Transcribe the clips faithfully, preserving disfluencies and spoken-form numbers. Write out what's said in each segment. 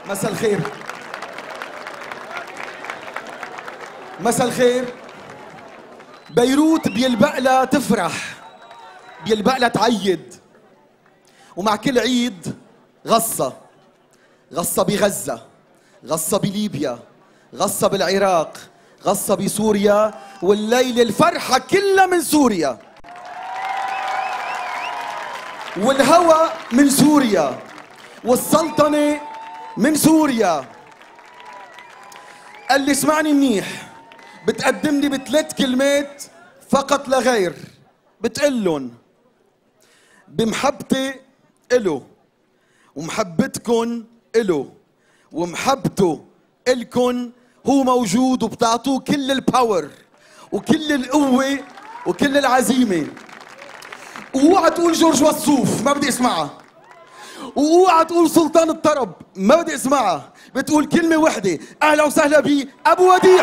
مساء الخير. مساء الخير. بيروت بيلبق لها تفرح، بيلبق لها تعيد، ومع كل عيد غصة، غصة بغزة، غصة بليبيا، غصة بالعراق، غصة بسوريا، والليلة الفرحة كلها من سوريا، والهوى من سوريا، والسلطنة من سوريا. قال لي اسمعني منيح، بتقدم لي بثلاث كلمات فقط لا غير، بتقلن بمحبتي إله ومحبتكن إله ومحبته إلكن، هو موجود وبتعطوه كل الباور وكل القوة وكل العزيمة. واوعى تقول جورج وصوف، ما بدي اسمعها. واوعى تقول سلطان الطرب، ما بدي اسمعها. بتقول كلمة وحدة، أهلا وسهلا بي أبو وديع.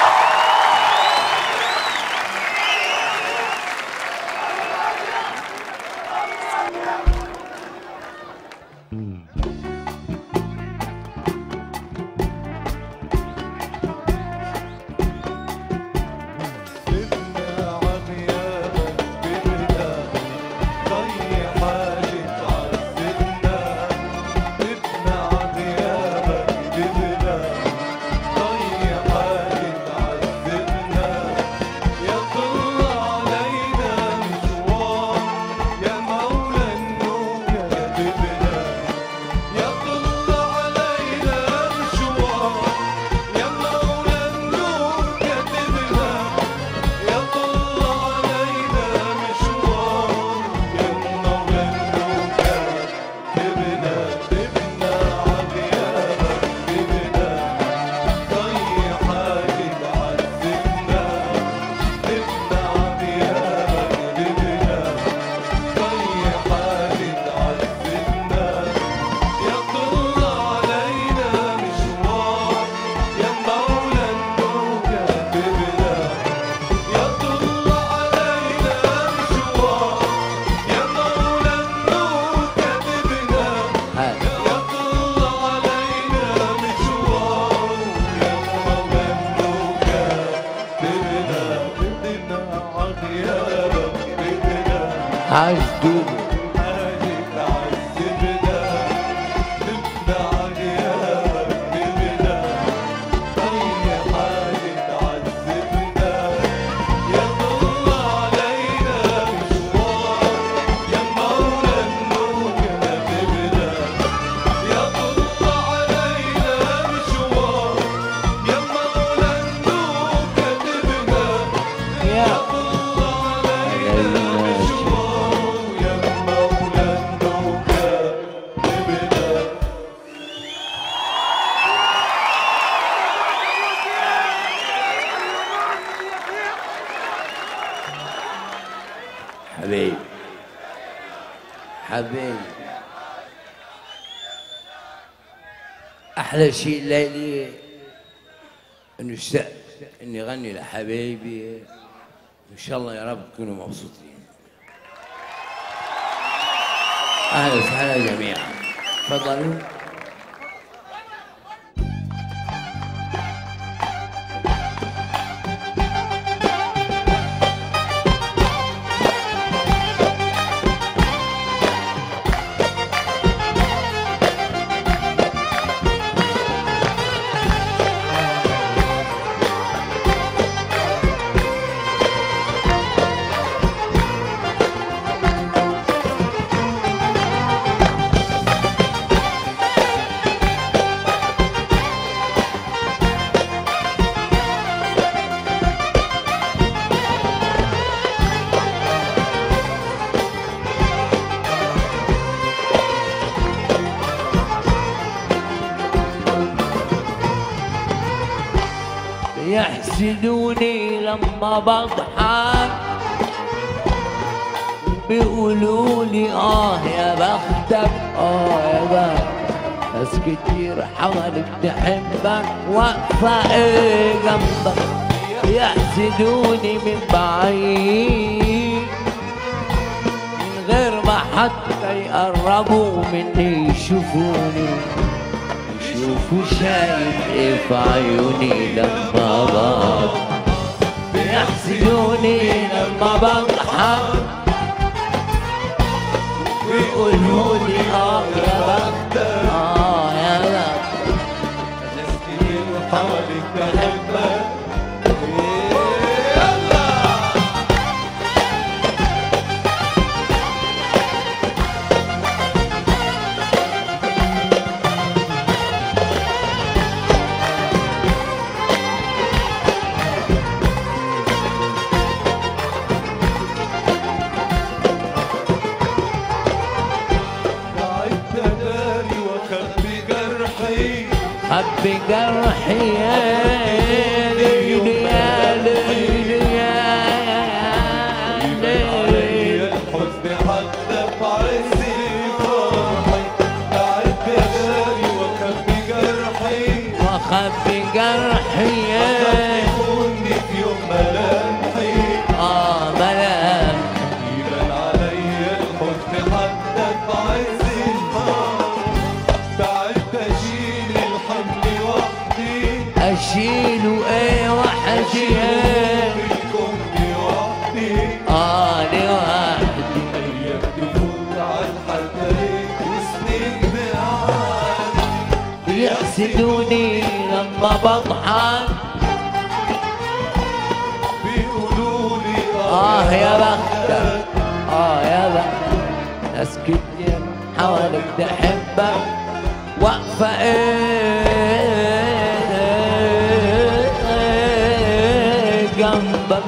حبيبي حبيبي، أحلى شيء الليلة إنه اشتقت إني أغني لحبايبي، إن شاء الله يا رب تكونوا مبسوطين. أهلا وسهلا جميعا، تفضلوا. يحسدوني لما بضحك، بيقولوا لي اه يا بختك اه يا بختك، ناس كتير حواليك تحبك واقفة ايه جنبك. يحسدوني من بعيد من غير ما حتى يقربوا مني، يشوفوني شوفوا شايف ايه في عيوني لما بضحك، بيحسدوني لما بضحك، بيقولولي اه يا بخت اه يا بخت ناس كتير حواليك بحبك. حب جرحي يا ليل يا ليل يا ليل، الحزن حتى في عز فرحي، تعبت يا غالي وخبي جرحي، وخبي جرحي خليكوني في يوم ملامحي، اه ملامحي يبان عليا الحزن حتى في عز الفرح، تعبت اشيل الحمل وحدي، اشيله ايه وحدي ايه بالكون لوحدي، اه لوحدي، ايام تفوت عالحدايق وسنين بعدي، بيحسدوني لما بضحك، بيقولولي اه يا بختك اه يا بختك ناس كتير حواليك تحبك واقفة ايه جنبك.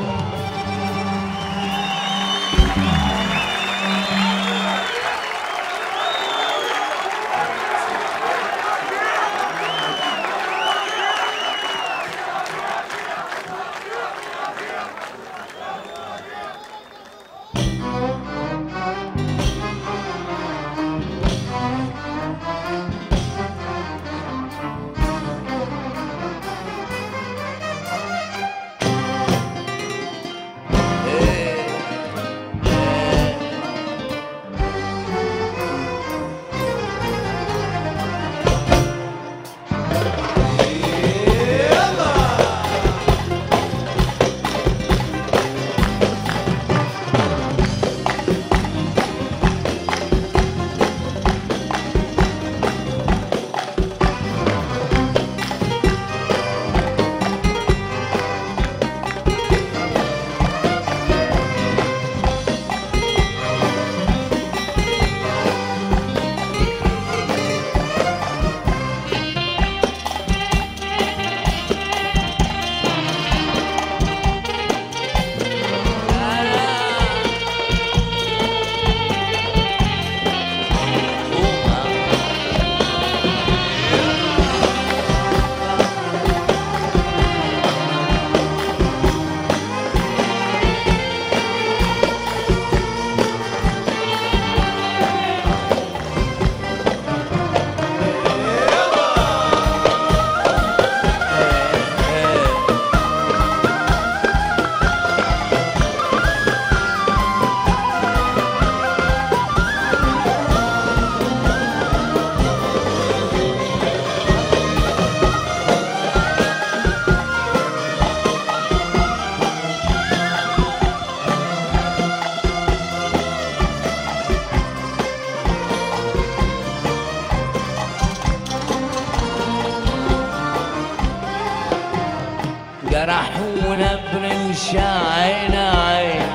جرحونا برمش عين عين،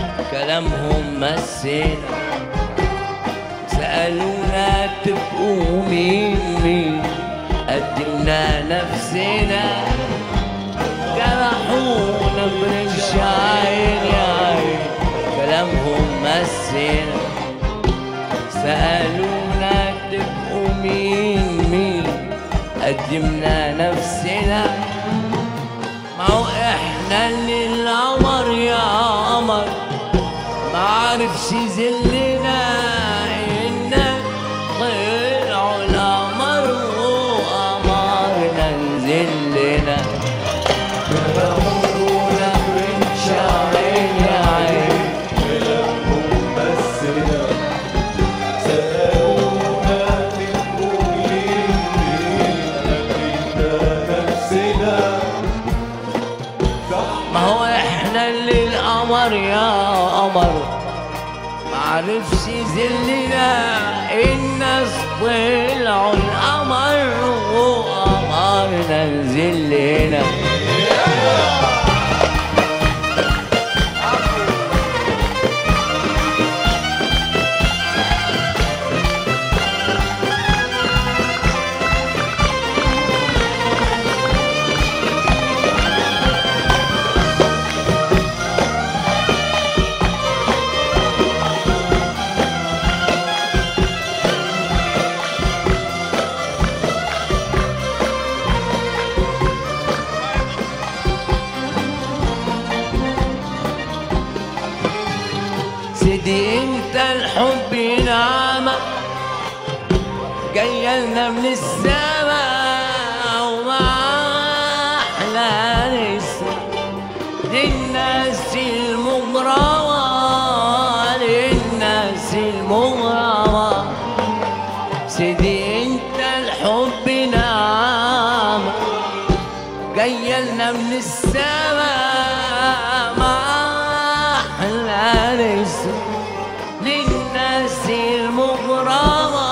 كلامهم مسينا، سألونا تبقوا مين مين، قدمنا نفسنا. جرحونا برمش عين عين، كلامهم مسينا، سألونا تبقوا مين مين، قدمنا نفسنا. ما هو احنا اللي القمر يا قمر ما عرفش يذلنا، إنا طلعوا القمر وقمرنا نزلنا. جرحونا برمش عين عين، كلامهم مسنا، سألونا تبقوا مين مين، معرفش يذلنا، الناس طلعوا القمر وقمرنا نزلنا. سيدي انت الحب نعمة جايلنا من السماء، وما احلى نسمة للناس المغرمة، للناس المغرمة. سيدي انت الحب نعمة جايلنا من السماء، ما احلى نسمة للناس المغرمة،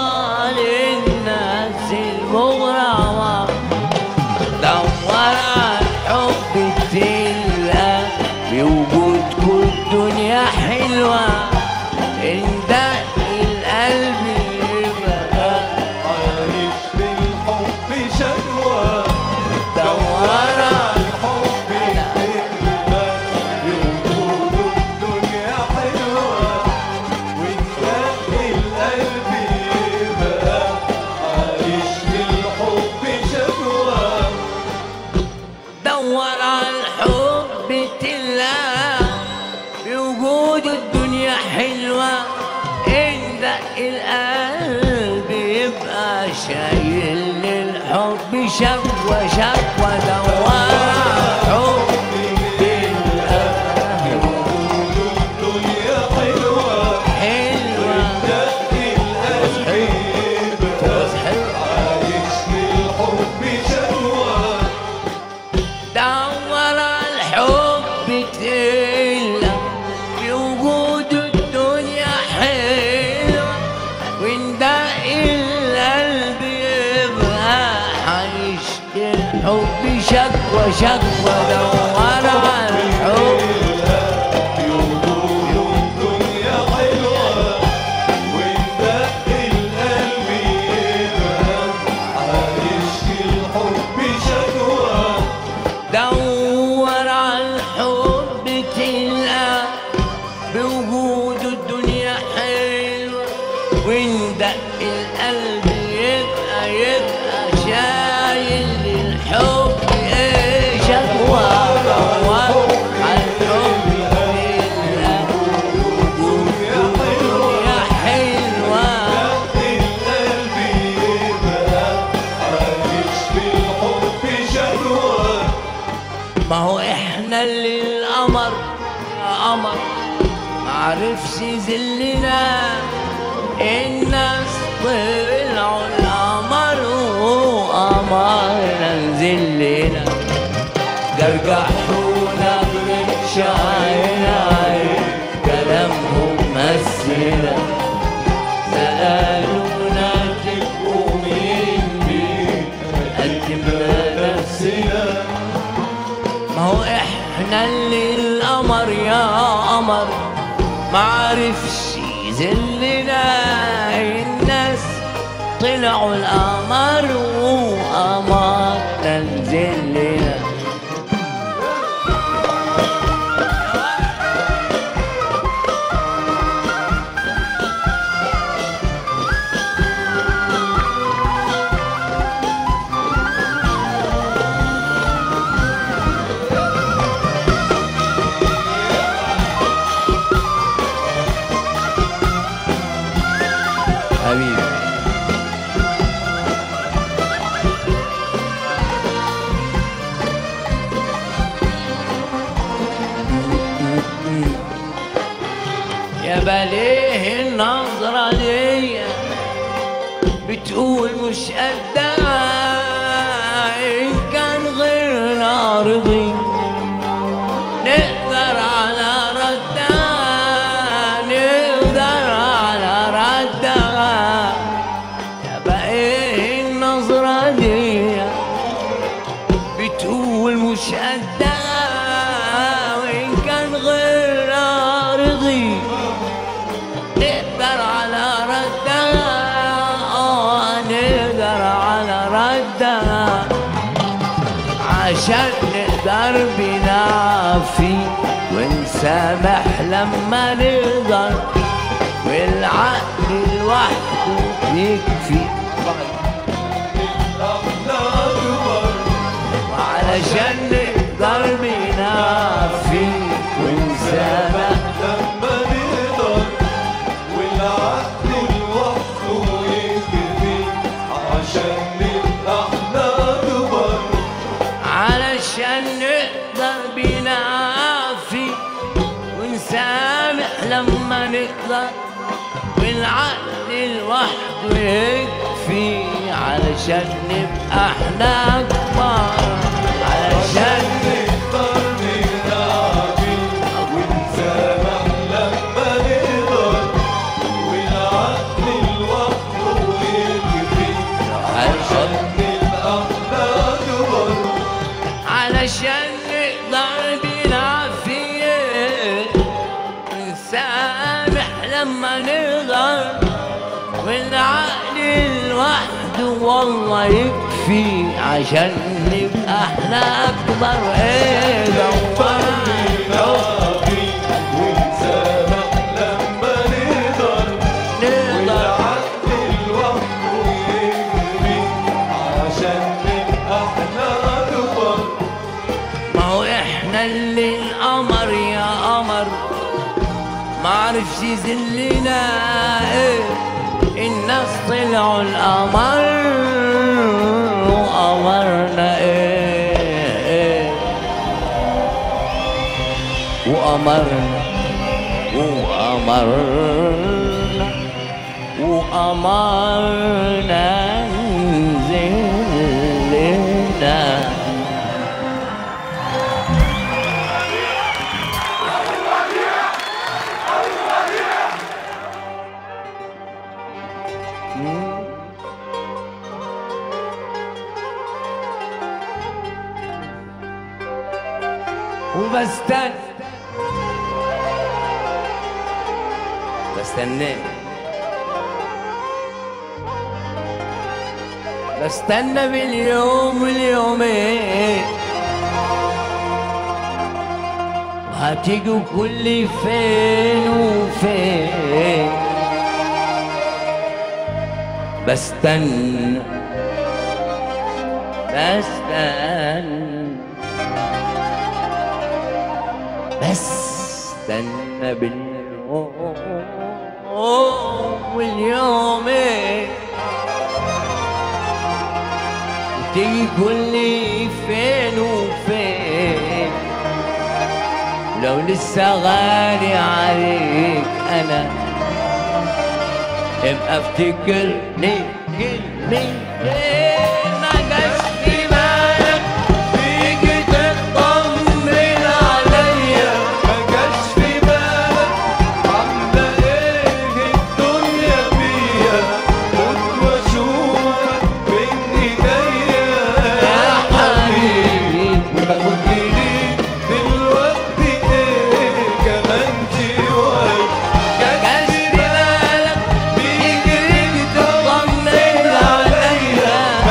للناس المغرمة. دور على الحب تلقى بوجودكوا الدنيا حلوة، انت القلب يبقى عايش بالحب شكوى. دور على الحب تلقى بوجوده الدنيا حلوة، وانت القلب يبقى عايش بالحب شكوى. دور على الحب تلقى بوجود الدنيا حلوة، انت القلب يبقى شايل للحب شكوى شكوى. دور على الحب تلقى بوجوده الدنيا حلوة، حلوة وانت القلب يبقى عايش بالحب شكوى. دور على الحب تلقى بوجود الدنيا حلوة، وانت القلب يبقى عايش الحب شكوى شكوى. دور على الحب بوجوده الدنيا حلوة، وانت القلب يبقى عايش الحب شكوى. دور على الحب تلقى بوجود الدنيا حلوة، وندق القلب يبقى يبقى شايل للحب ايه شكوى. دور على الحب تلقى بوجود الدنيا حلوة، القلب يبقى عايش بالحب شكوى. ما هو احنا اللي القمر يا قمر معرفش يذلنا، الناس طلعوا القمر وقمرنا نزلنا. جرجحونا بشعرنا كلامهم مسنا، سألونا تبقوا مين مين قدمنا نفسنا. ما هو احنا اللي القمر يا قمر معرفش يذلنا، الناس طلعوا القمر وقمرنا نزلنا. حبيبي يا بليه النظرة دي بتقول مش قدها، إن كان غيرنا رضي نقدر على ردها، نقدر ردها عشان نقدر بنعفي ونسامح لما نقدر، والعقل لوحده يكفي. وعلشان نقدر بنعفي ونسامح لما نقدر، والعقل لوحده يكفي. عشان نبقى احنا كبر، علشان نقدر بنعفي ونسامح لما نقدر، والعقل لوحده يكفي. علشان نبقى احنا كبار، علشان نقدر نعفي ونسامح لما نقدر، والعقل لوحده يكفي. عشان نبقى احنا كبر، علشان نقدر بنعفي ونسامح لما نقدر، والعقل لوحده والله يكفي. عشان نبقى احنا اكبر. ايه دورنا نعفي ونسامح لما نقدر، والعقل لوحده يكفي. عشان نبقى احنا كبر. ما هو احنا اللي القمر يا قمر ما عرفش يذلنا. ايه الناس طلعوا القمر وقمرنا. ايه ايه وقمرنا وقمرنا وقمرنا نزلنا. وبستنى بستنى بستنى باليوم واليومين، وهتيجوا كل فين وفين. بستنى بستنى بستنى باليوم واليومين، وتيجي كل فين وفين. لو لسه غالي عليك انا ابقى افتكرني كلمة. ما جاش في بالك تيجي تطمن عليا، ما جاش في بالك عاملة ايه الدنيا بيا، كنت بشوفك بين ايديا يا حبيبي. وتاخدني دلوقتي ايه كمان شوية. جاش في بالك تيجي تطمن عليا،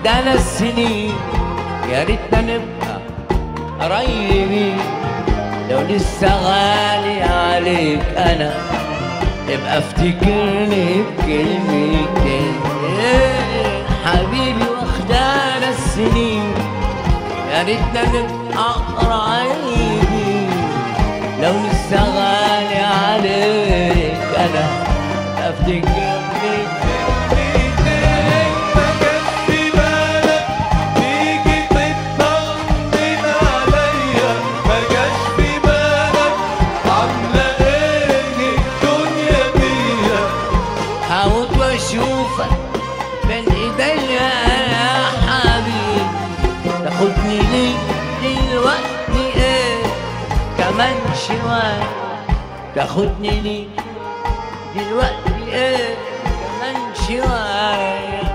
وحدانا السنين يا ريتنا نبقى قريبين لو لسه غالي عليك انا ابقى افتكرني بكلمتين حبيبي واخدانا السنين يا ريتنا نبقى قريبين لو لسه غالي عليك انا ابقى افتكرني تاخدني ليه دلوقتي ايه كمان شوية تاخدني ليه دلوقتي ايه كمان شوية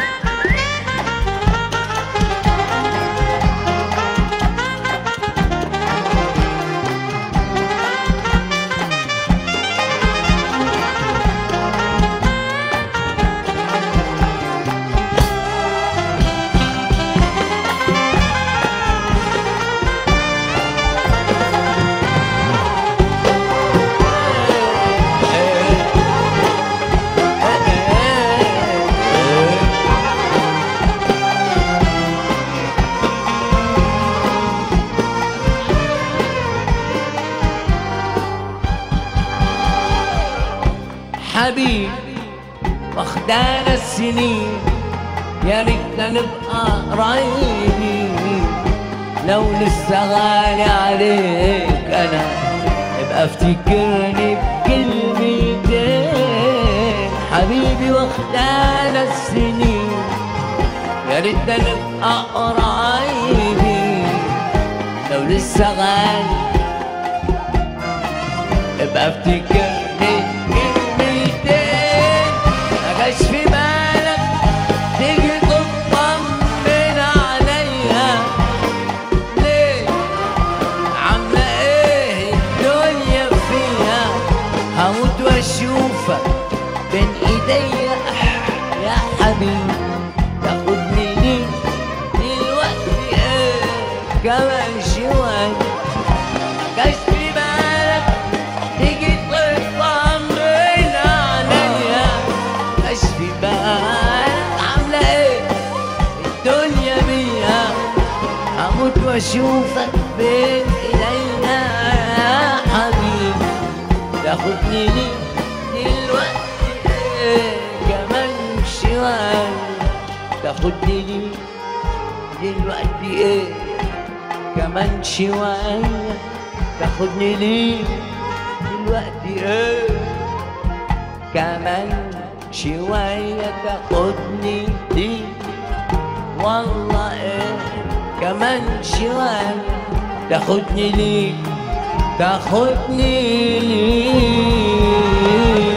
حبيبي واخدانا السنين يا ريتنا نبقى قريبين لو لسه غالي عليك انا ابقى افتكرني بكلمتين حبيبي واخدانا السنين يا ريتنا نبقى قريبين لو لسه غالي ابقى افتكرني مجاش في بالك تيجي تطمن عليا ليه عاملة ايه الدنيا فيها هموت واشوفك بين ايديا يا حبيبي تاخدني ليه دلوقتي ايه كمان شوية مجاش في بالك تيجي تطمن عليا في بالك عاملة ايه الدنيا بيها هموت واشوفك بين ايدينا يا حبيبي تاخدني ليه دلوقتي ايه كمان شوية تاخدني ليه دلوقتي ايه كمان شوية تاخدني ليه دلوقتي ايه كمان شوية تاخدني ليه والله ايه كمان شوية تاخدني ليه تاخدني ليه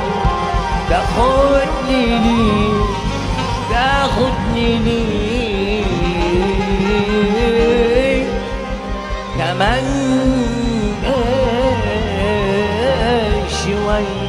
تاخدني ليه تاخدني ليه كمان ايه شوية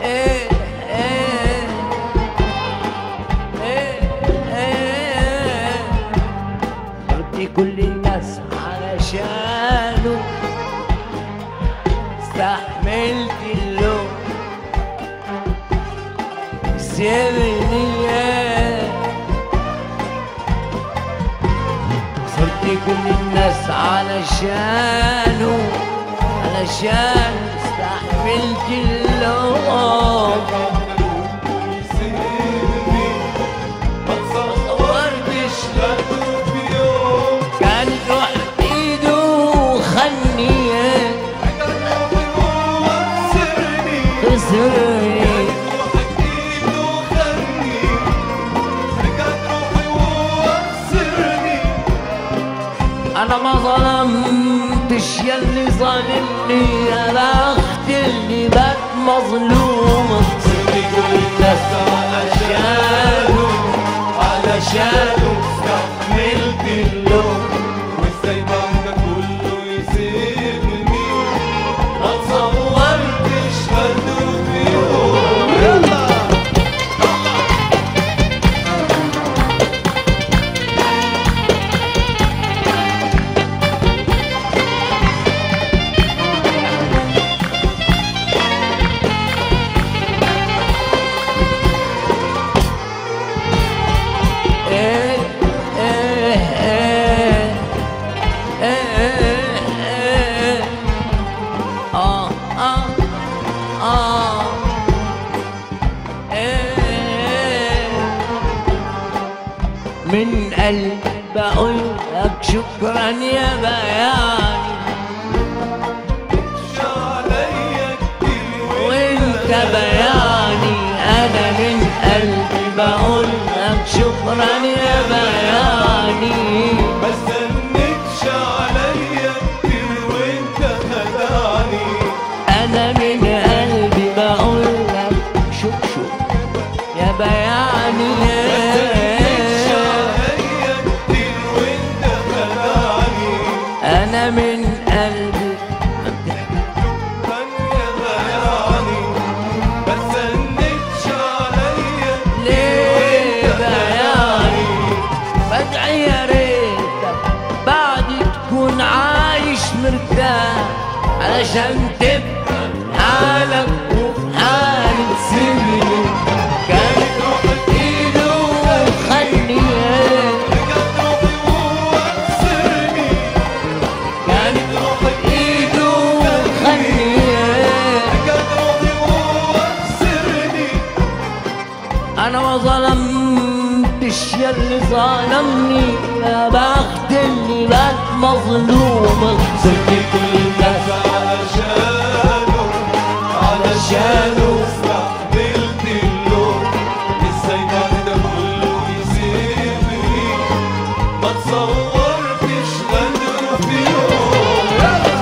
إيه إيه إيه إيه ضربتي كل الناس علشانه استحملت اللوم سيبني صرت كل الناس علشانه علشان استحملت اللوم يسيبني ما تصورتش غدر في يوم كان روح ايده وخني روحي وهو خسرني خسرني روحك ايده خلني رجعت روحي وهو خسرني انا ما ظلمتش ياللي ظالمني يا بخت اللي بات مظلوم صرت كل الناس علشانه علشانه استحملت اللوم وازاي بعد كله يسيبني ما تصورتش غدر في يوم يلا إيه إيه إيه إيه إيه آه آه آه إيه من قلبي بقول لك شكرا يا بياني عليا كتير وانت بياني انا من قلبي بقول لك شكرا يا بياني ما استنيتش عليا كتير وانت خدعني انا من قلبي بقول لك شك شك يا بياني ما استنيتش عليا كتير وانت خدعني انا من قلبي كان يا بياني ما استنيتش عليا ليه بياني بدعي يا ريتك بعد تكون عايش مرتاح علشان تبقى حالك وفي حالي تسيبني كانت روحك ايده وخلني رجعت روحي وهو خسرني كانت روحك ايده وخلني رجعت روحي وهو خسرني انا ما ظلمتش ياللي ظلمني يا بخت اللي بات مظلوم صرت كل الناس علشانه علشانه استحملت اللوم ازاي بعد ده كله يسيبني ما تصورتش غدر في يوم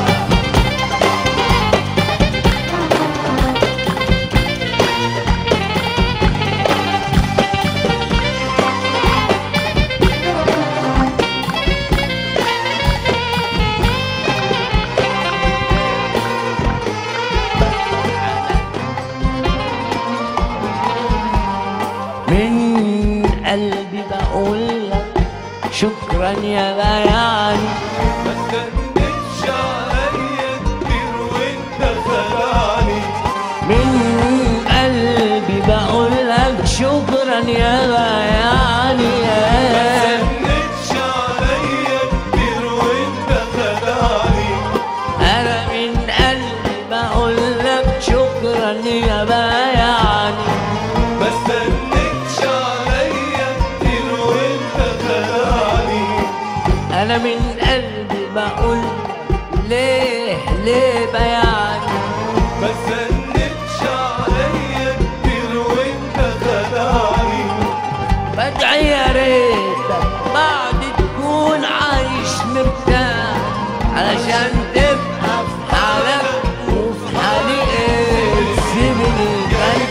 من قلبي بقول لك شكرا يا بياني ما استنيتش عليا كتير وانت خدعني من قلبي بقول لك شكرا يا بياني ما استنيتش عليا كتير وانت خدعني انا من قلبي بقول لك شكرا يا بياني ما استنيتش عليا كتير وانت خدعني انا من قلبي بقول ليه ليه بياني ما استنيتش عليا كتير وانت خدعني بدعي يا ريتك بعد تكون عايش مرتاح علشان تبقى في حالك وفي حالي ايه سيبني كان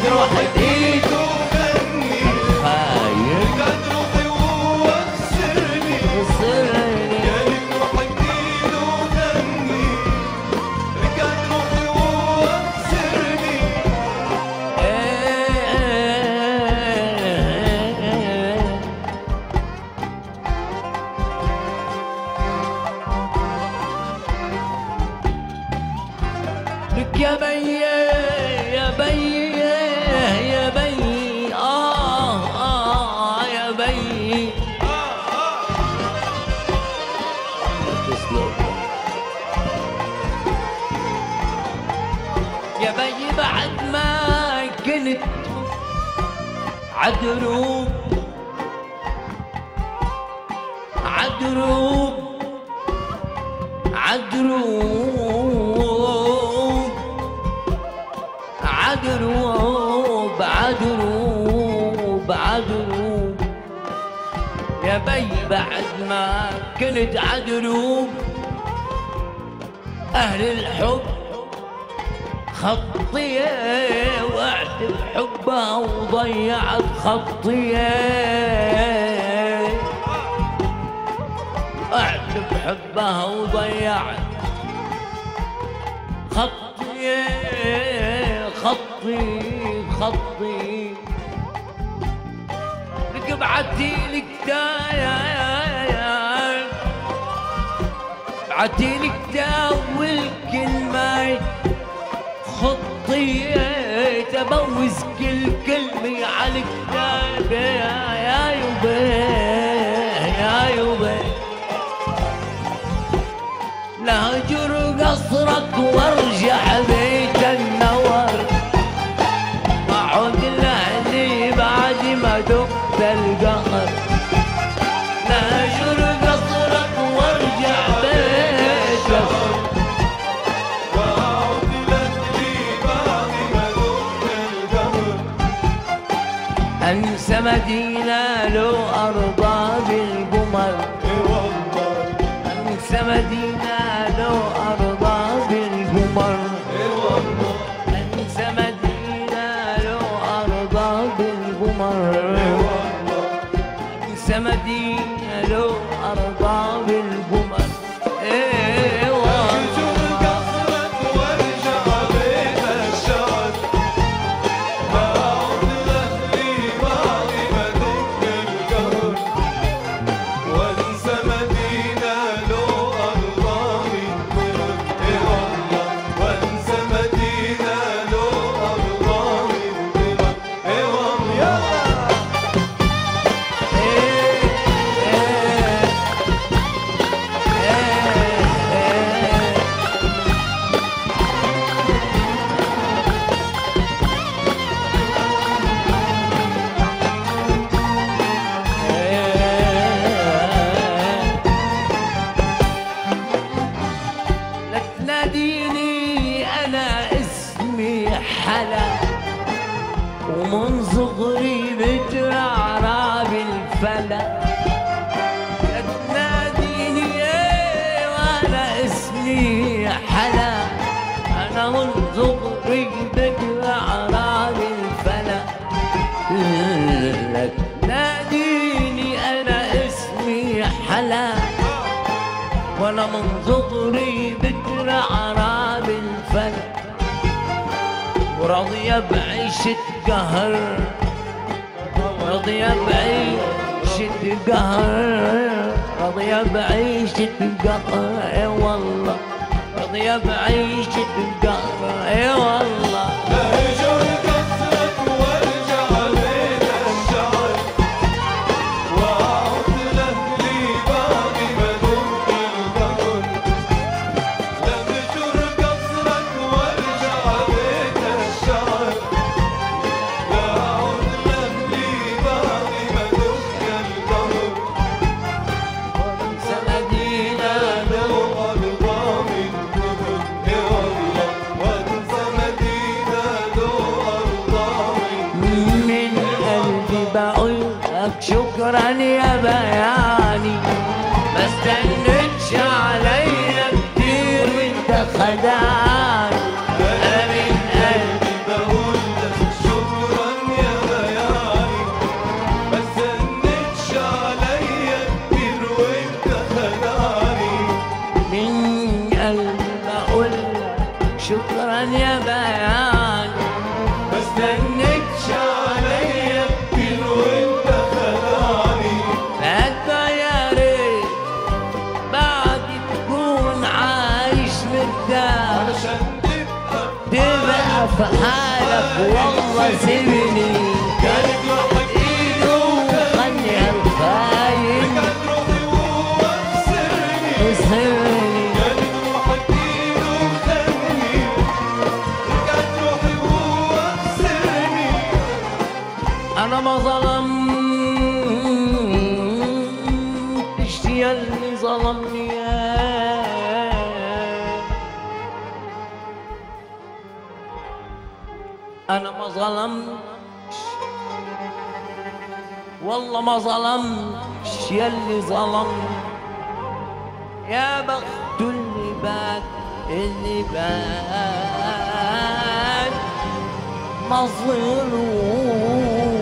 بي يا بي آه آه يا بي يا بي بعد ما كنت عدروب عدروب عدروب عدروب عدروب عدروب يا بي بعد ما كنت عدروب أهل الحب خطية وقعت بحبها وضيعت خطية وقعت بحبها وضيعت خطية خطي خطي لك بعتيلك كتاب بعتيلك كتاب والكلمات خطية تبوز كل كلمة على الكتاب يا يوبي يا يوبي لهجر قصرك وارجع بيت النور واعود لاهلي بعد ما دقت القهر لهجر قصرك وارجع بيت النور أنسى مدينة لو أرضى بالقمر أنسى مدينة لو أرضى بالقمر أنسى مدينة لو أرضى بالقمر أنسى مدينة لو أرضى بالقمر ومن صغري بترعرع بالفلا لا تناديني ايه وانا اسمي حلا انا من صغري بترعرع بالفلا لا تناديني انا اسمي حلا وانا من صغري بترعرع بالفلا وراضية بعيشة قهر راضية بعيشة قهر راضية بعيشة قهر اي والله راضية بعيشة قهر اي والله لهجر قصرك وارجع بيت الشعر واعود لاهلي باقي ما دمت القهر لهجر قصرك وارجع بيت الشعر واعود لاهلي باقي ما دمت القهر وانسى مدينة لو أرضى من كبر يا الله وانسى مدينة لو أرضى من من قلبي بقول لك شكرا يا بياني ما استنتش عليا كتير وانت خدعني انا من قلبي بقول لك شكرا يا بياني ما استنتش عليا كتير وانت خدعني من قلبي بقول لك شكرا يا بياني ما استنتش عليا كتير وانت خدعني حتى يا ريت بعد تكون عايش مرتاح عشان تبقى تبقى في حالك والله سيبني كانت روحك ايده غني الخاين كانت روحي ووصلني وسرني كانت روحك ايده وخلني كانت روحي ووصلني انا ما ظلمتش يا اللي ظلمني انا ما ظلمتش والله ما ظلمتش يا اللي ظلمني يا بخت اللي بات اللي بات مظلوم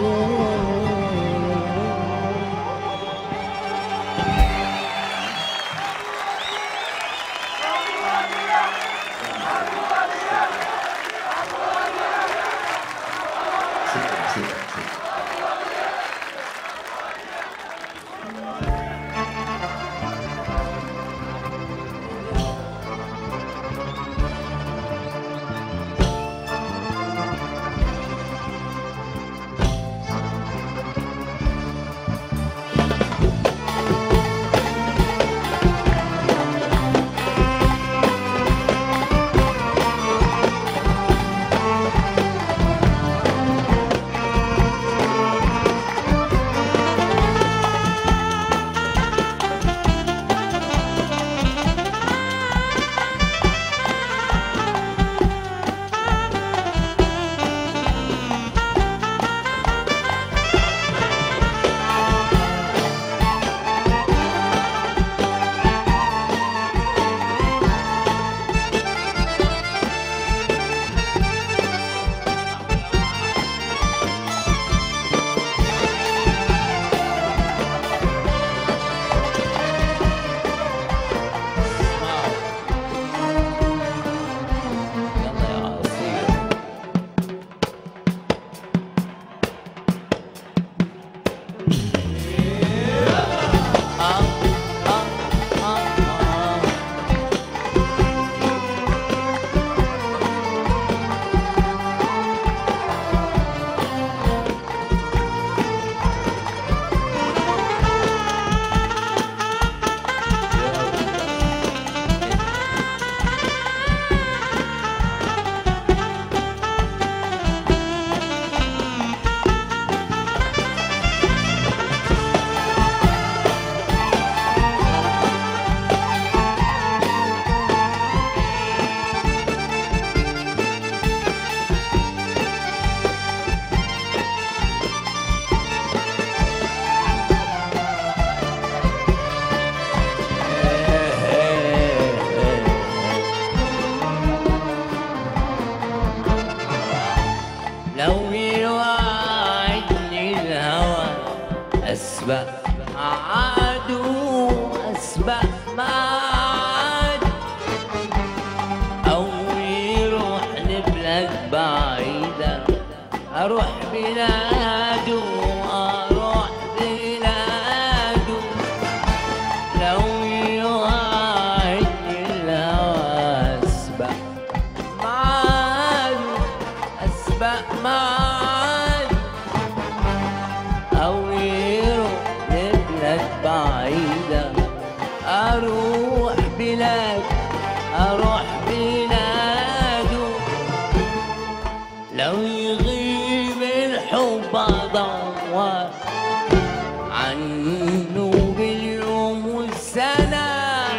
لو يوعدني الهوى أسبق عادو أسبق معاد أو يروح لبلاد بعيدة أروح بلاده أروح بلاده لو يوعدني الهوى أسبق معاده أسبق معاد أو يروح لبلاد بعيدة أروح بلاد أروح بلاده لو يغيب الحب أدور عنه باليوم والسنة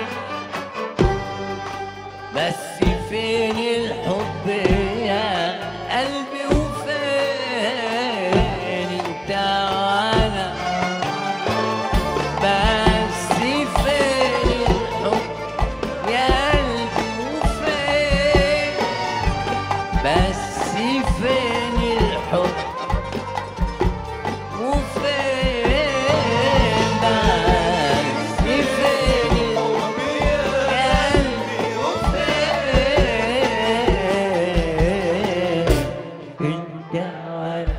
بس فين الحب يا قلبي وفين انت وانا بس فين الحب يا قلبي وفين بس فين الحب وفين بس فين الحب يا قلبي وفين انت وانا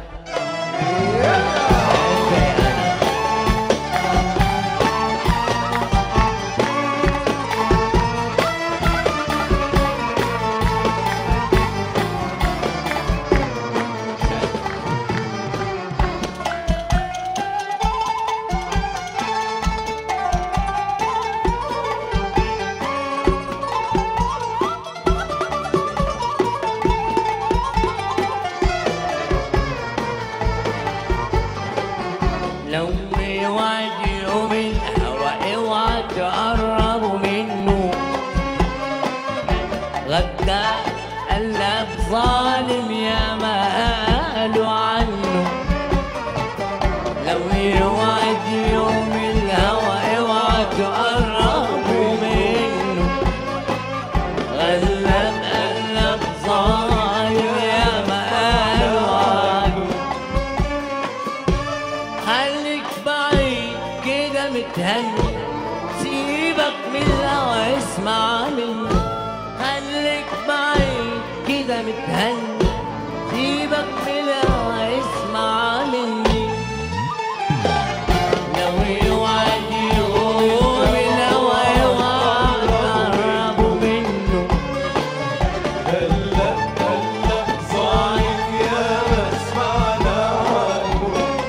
قالوا عنه لو يوعد يوم الهوى اوعى تقربوا منه غلب قلب ظالم يا ما قالوا عنه خليك بعيد كده متهني سيبك من الهوى اسمع مني خليك بعيد كده متهني سيبك من الهوى اسمع مني لو يوعد يوم الهوى اوعى تقربوا منه هلا هلا ظالم يا ما سمعنا عنه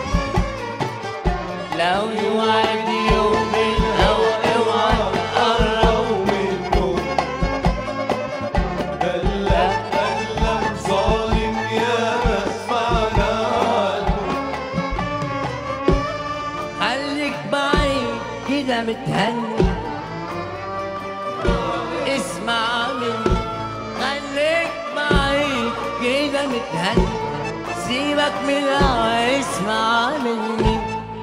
لو يوعد يوم الهوى اوعى تقربوا منه هلا هلا ظالم يا ما سمعنا عنه خليك بعيد كده متهني اسمع مني خليك بعيد كده متهني سيبك من الهوى اسمع مني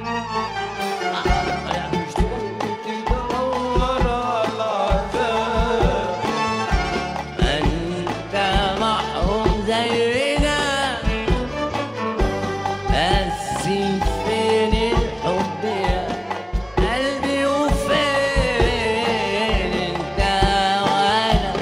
تدور على العذاب انت محروم زينا بس فين الحب يا قلبي وفين انت وانا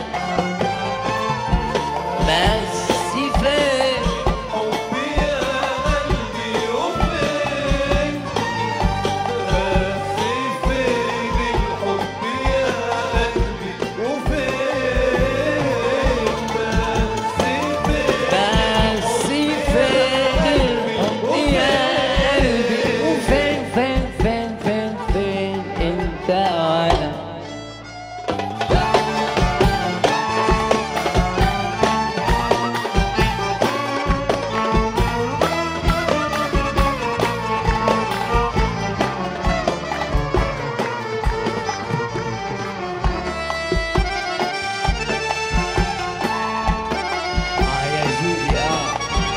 بس فين حبي يا قلبي وفين بس فين الحب يا قلبي وفين بس فين بس فين الحب يا قلبي وفين فين فين فين فين انت وانا اه يا جودي اه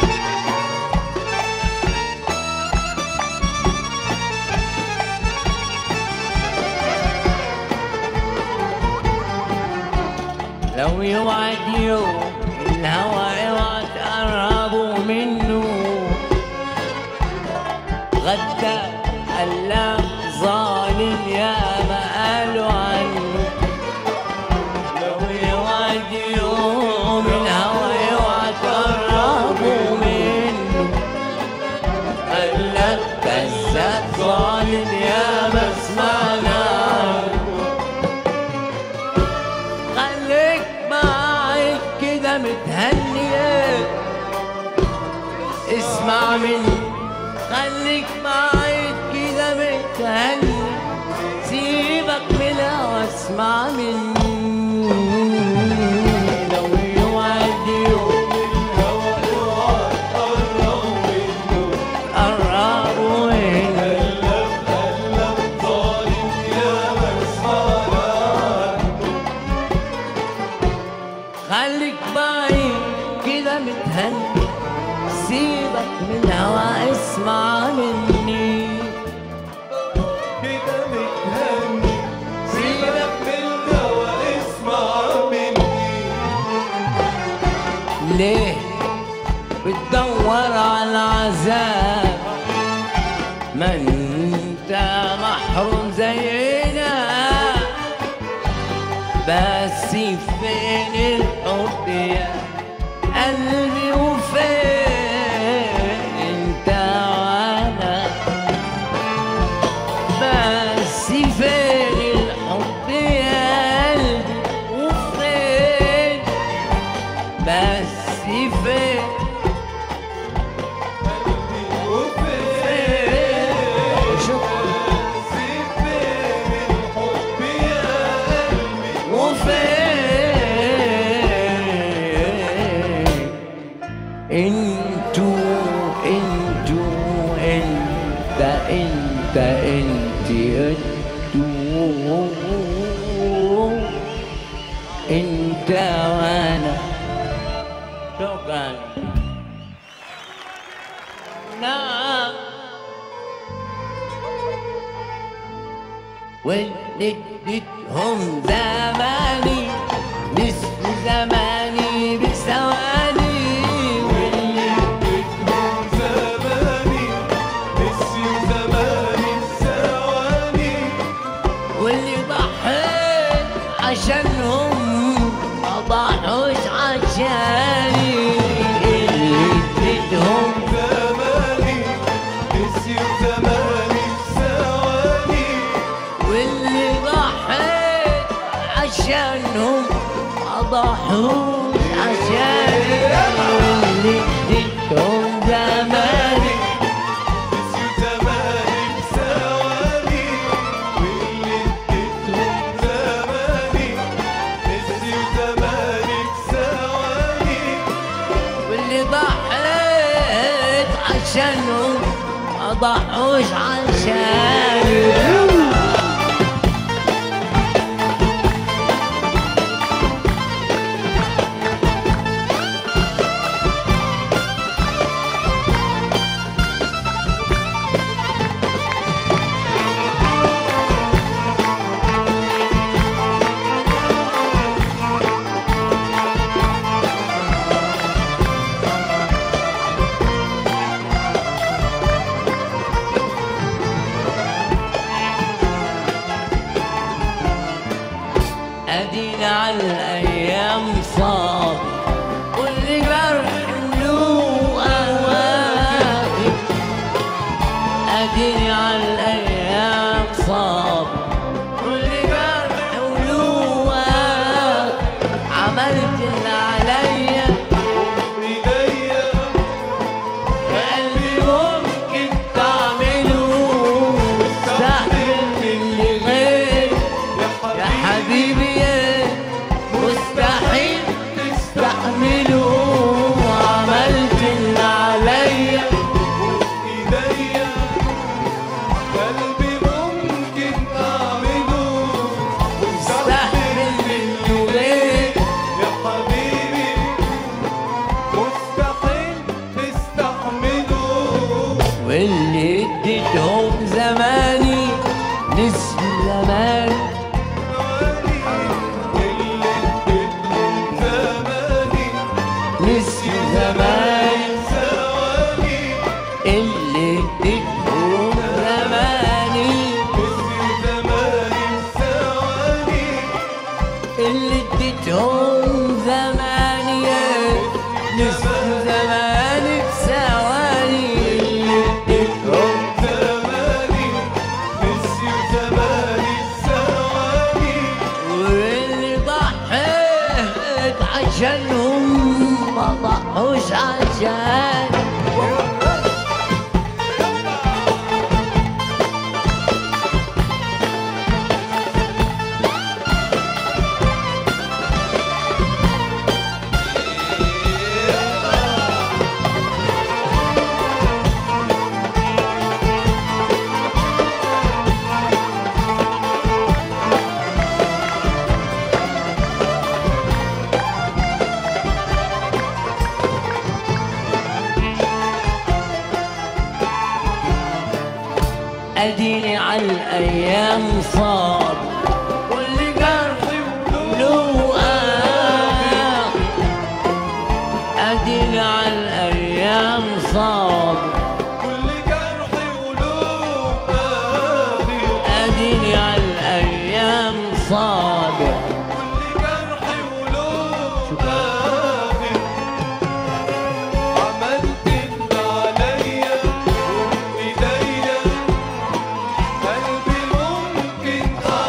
لو يوعد يوم الهوى اوعى تقربوا منه غدا قلب ظالم يا ما قالوا عنه لو يوعد يوم الهوى اوعى تقربوا منه قلب كذاب ظالم يا ما سمعنا عنه خليك معاك كده متهني اسمع مني خليك معاك كده متهني سيبك من الهوى اسمع مني لو يوعد يوم الهوى اوعى تقرب منه قربوا هنا قلب قلب ظالم يا ما سمعنا عنه خليك بعيد كده متهني سيبك من الهوى اسمع مني كده متهني سيبك من الهوى اسمع مني ليه بتدور على عذاب ما انت محروم زينا بس فين الحب يا قلبي وفين انت وانا بس فين الحب يا قلبي وفين بس فين قلبي وفين شكرا فين الحب يا قلبي وفين انتو انتو انت انت انت انتو انت وانا شكرا نعم ولدتهم زماني مثل زماني بثواني ولدتهم زماني مثل زماني بثواني واللي ضحيت عشانهم ما ضحوش عشاني اللي اديتهم زماني مثل زماني بثواني واللي ضحيت عشانهم ما ضحوش عشاني واللي اديتهم زماني مثل زماني بثواني واللي اديتهم زماني مثل زماني بثواني واللي ضحيت عشانهم ما ضحوش عشاني ادينا على الايام صار واللي جرح له اواخر اديني على الايام صار واللي جرح له اواخر عملت اللي عليا ايديا وقلبي ممكن تعمله مستحيل اللي غير يا حبيبي مستحيل تستحمله وعملت اللي عليا ايديا قلبي ممكن اعمله مستحمل منه غير يا حبيبي مستحيل تستحمله واللي اديتهم زماني نصف زماني اللي اديتهم زماني نصف زماني ثواني اللي اديتهم زماني مثل زماني ثواني اللي اديتهم زماني نصف زماني بثواني اللي اديتهم زماني مثل زماني ثواني واللي ضحيت عشانهم ما ضحوش عشاني اديني على الايام صار واللي جرح له آخر اديني على الايام صار كل جرح وله آخر اديني على الايام صار كل جرح وله آخر عملت اللي عليا وإيديا قلبي ممكن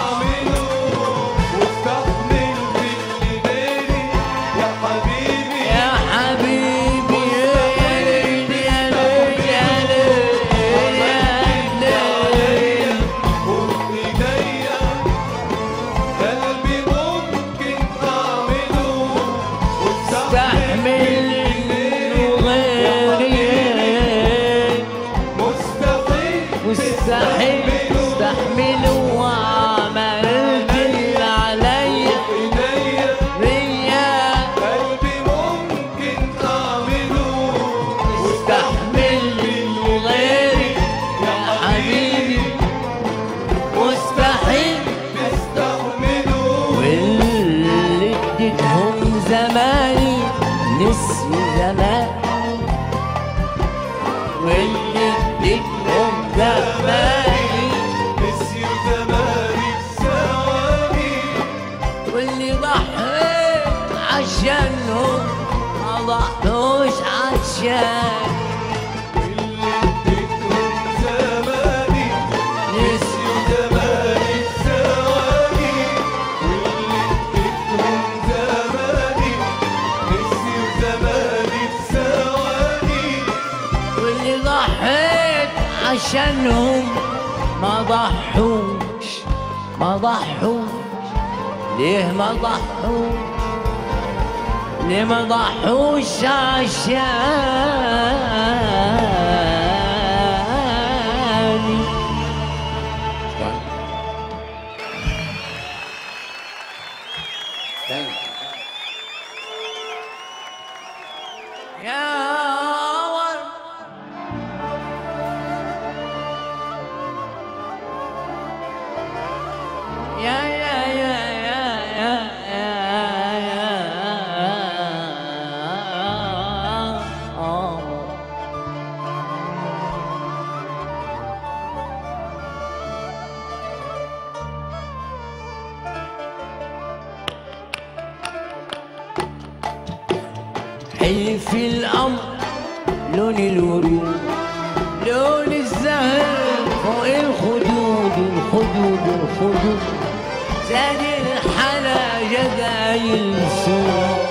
واللي اديتهم زماني نسيوا زمان الثواني واللي ضحيت عشانهم ما ضحوش عشان واللي اديتهم زماني نسيوا زمان الثواني واللي اديتهم زماني نسيوا زمان الثواني واللي ضحيت عشانهم ما ضحوش ما ضحوش ليه ما ضحوش ليه ما ضحوش عشاني يا ورد يا يا يا يا يا يا آه. حلف الأمر لون الورود لون الزهر فوق الخدود الخدود الخدود زاد الحلا جدايل سوق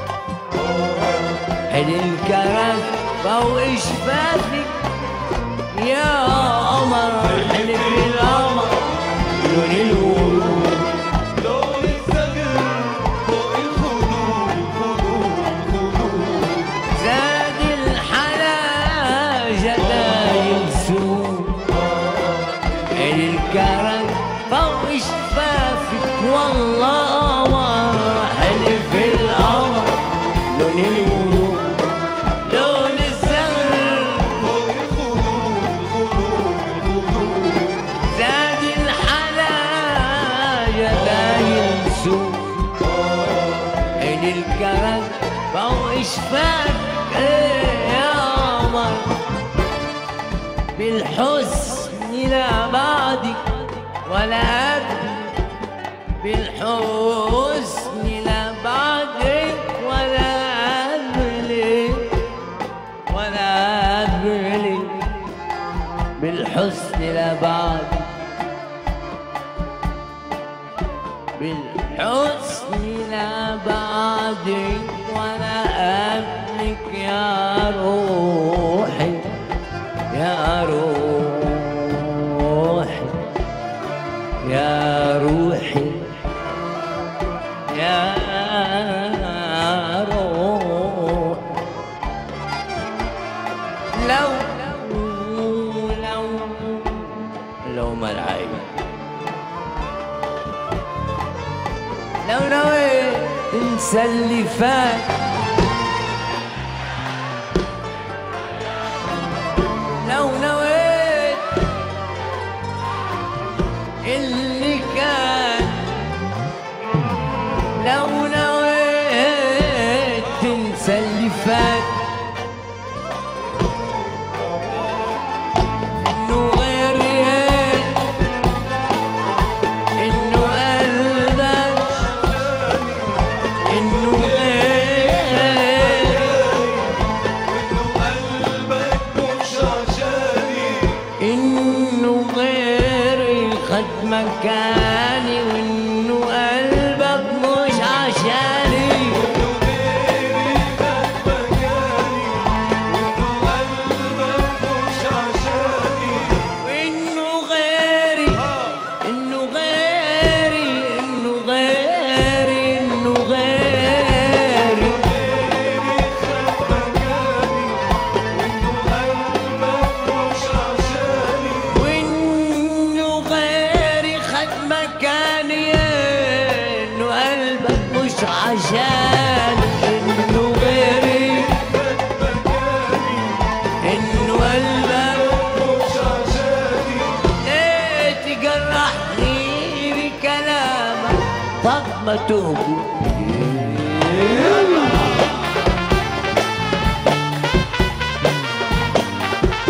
حل الكرك فوق شفافك يا قمر حلف القمر لون الورود لون الزهر فوق الخدود الخدود الخدود زاد الحلا جدايل سوق حل الكرك فوق شفافك والله قمر حلف القمر لون الورود لون الزهر فوق الخدود الخدود الخدود زاد الحلا جدايل سوق عين الكرك فوق شفاك إيه يا قمر بالحسن لا بعدك ولا قبلك بالحسن لا بعدك ولا قبلك ولا قبلك بالحسن لا بعدك بالحسن لا بعدك ولا قبلك يا روحي يا روحي يا روحي يا روح لو لو لو ما العيب لو نويت تنسى اللي فات لو نويت اللي كان لو نويت تنسى اللي فات انه غير هيك انه قلبك انه غير انه قلبك مش عشاني انه غيري خد مكاني وانه قلبك مش عشاني انه غيري خد مكاني وانه قلبك مش عشاني وانه غيري انه غيري انه غيري انه غيري غيري خد مكاني وانه قلبك مش عشاني وانه غيري خد مكاني انه قلبك مش عشان انه غيري انه قلبك مش عشاني ليه تجرحني بكلامك طب ما تهجر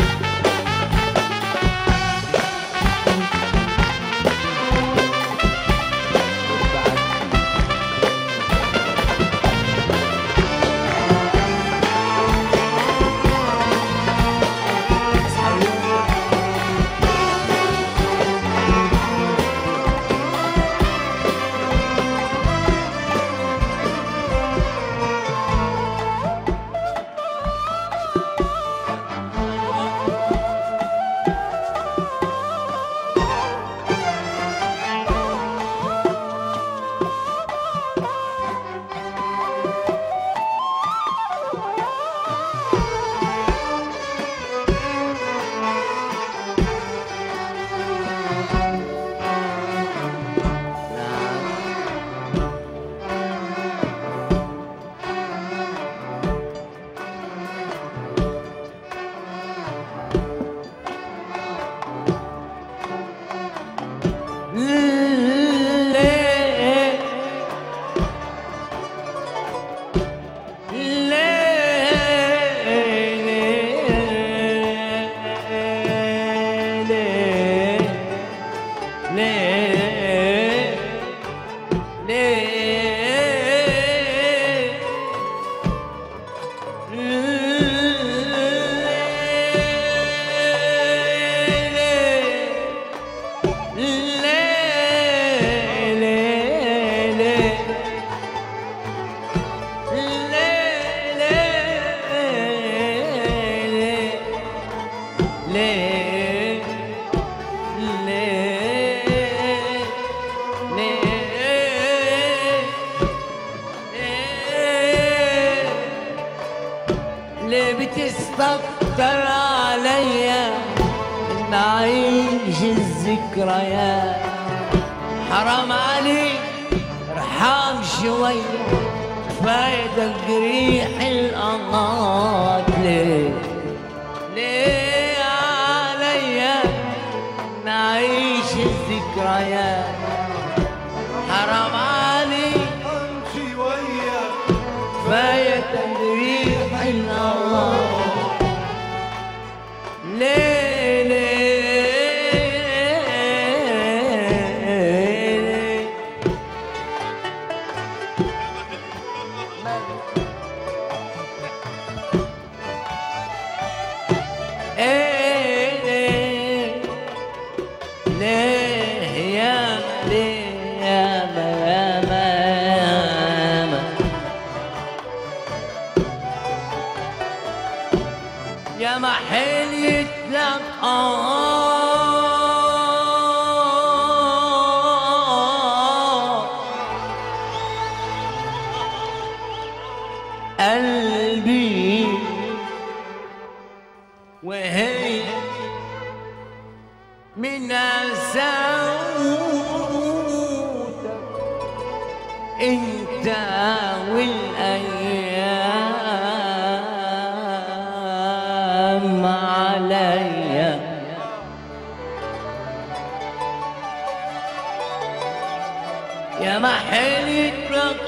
ليه ليه ليه ليه ليه بتستكتر عليا إن أعيش الذكريات؟ حرام عليك ارحم شوية، كفاية ريح الأنهار. ليه ليه عليا نعيش الذكريات؟ حرام عليك شوية كفاية ريح الأنهار. ليه ليه يا ما حليت لك آه قلبي وهي من سوتك انت والايام عليا. يا ما حليت لك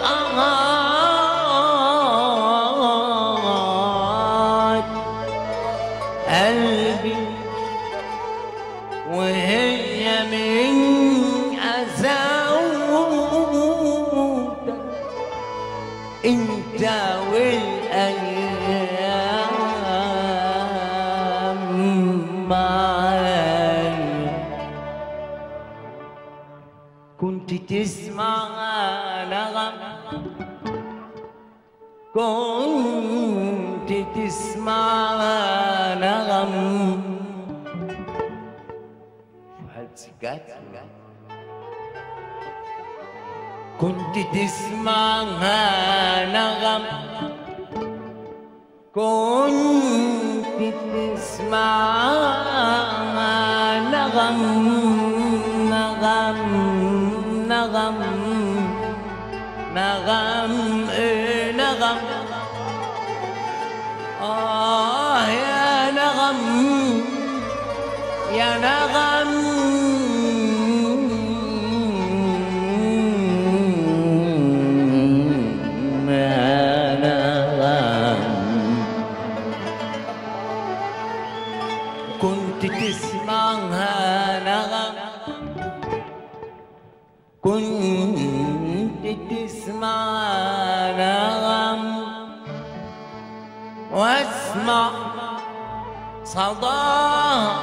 آه قلبي وهي من أزوتك انت والايام معايا. كنت تسمع نغم، كنت تسمع نغم. شو هالسكات؟ كنت تسمعها نغم، كنت تسمعها نغم نغم نغم نغم إيه نغم. آه يا نغم يا نغم كنت تسمعها نغم، كنت تسمعها نغم واسمع صداها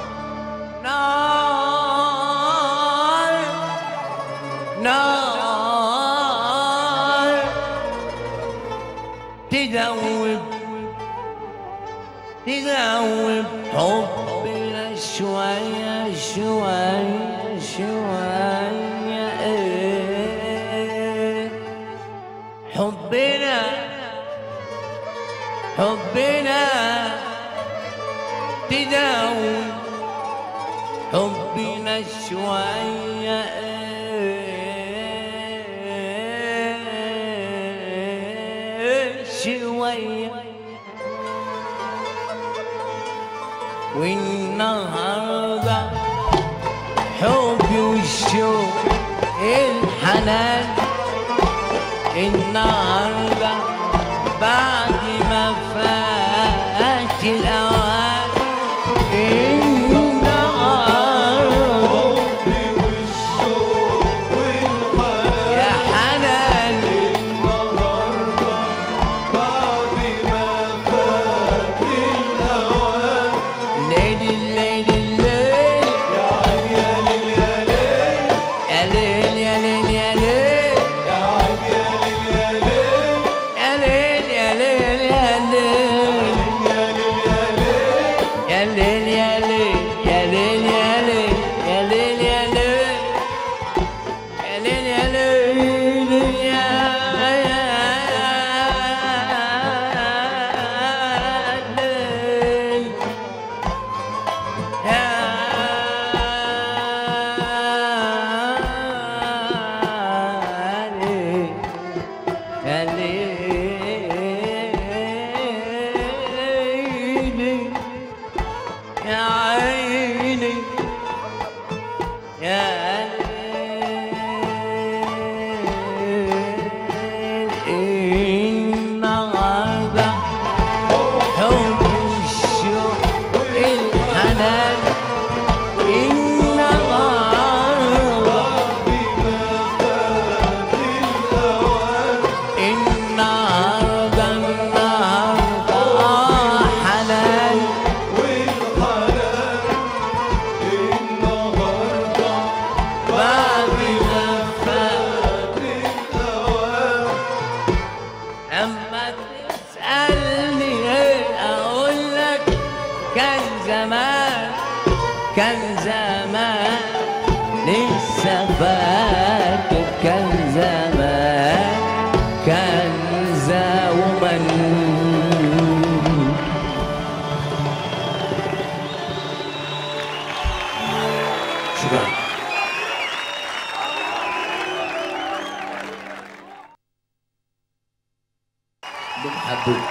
نار نار تذوب تذوب حبنا شوية شوية شوية. إيه حبنا حبنا تذوب حبنا شوية. إيه شوية والنهارده حبي والشوق الحنان. النهارده بعد ما فات الأوان، النهارده حبي والشوق والحنان يا حنان. النهارده بعد ما فات الأوان. ليل الليل الليل يا عين يا ليل يا ليل يا ليل يا ليل يا ليل يا عين يا ليل يا ليل يا عيني يا النهارده حب الشوق الحنان النهارده النهارده النهارده آه حنان بعد ما فات لما تسألني ايه اقول لك كان زمان كان زمان لسه فاكر كان زمان كان زومن شكرا بنحبك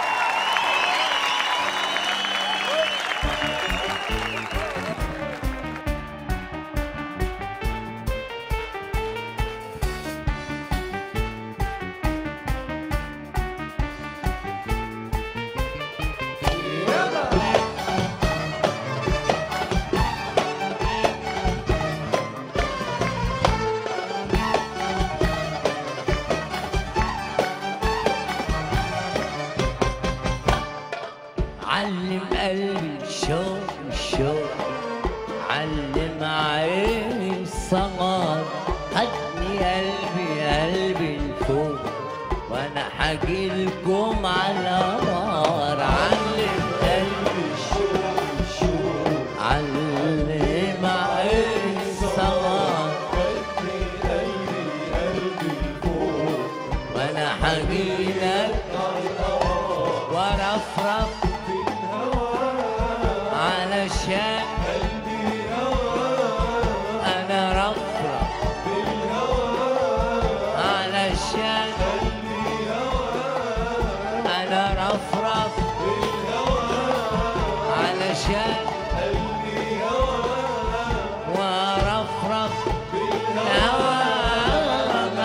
علم قلبي الشوق الشوق علم عيني الصغار خدني قلبي قلبي لفوق وانا حاجيلكم على نار علم قلبي الشوق الشوق علم عيني الصغار خدني قلبي قلبي لفوق وانا حاجيلك ورفرف علشان قلبي هواك انا رفرف علشان قلبي هواك انا رفرف علشان قلبي هواك ورفرف هواك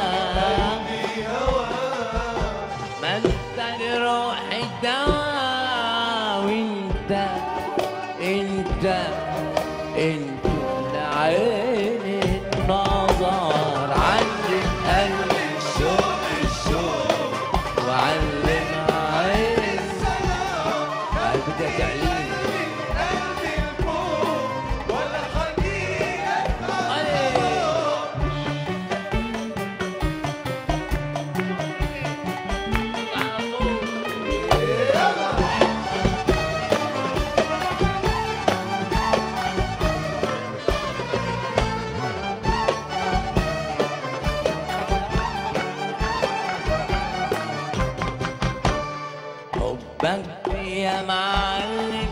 ما انت لروحي دواء وانت انت انت لعين النظر علم قلبي الشوق الشوق وعلم عين السلام بدها تعليم قلبي الفوق ولا خليك حبك يا معلم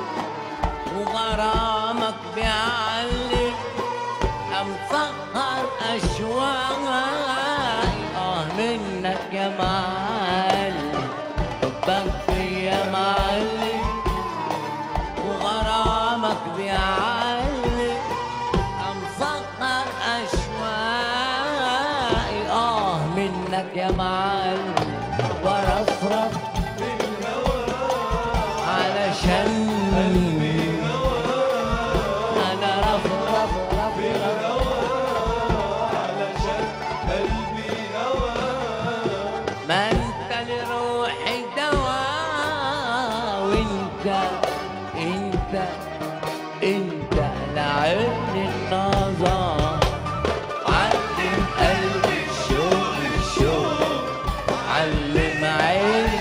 وغرامك بيعلم امسهر اشواقي اه منك يا معلم حبك يا معلم وغرامك بيعلم امسهر اشواقي اه منك يا معلم ورفرف علشان قلبي هواك انا رفرف رفرف علشان قلبي هواك ما انت لروحي دواء وانت انت انت لعين النظر علم قلبي الشوق الشوق علم عيني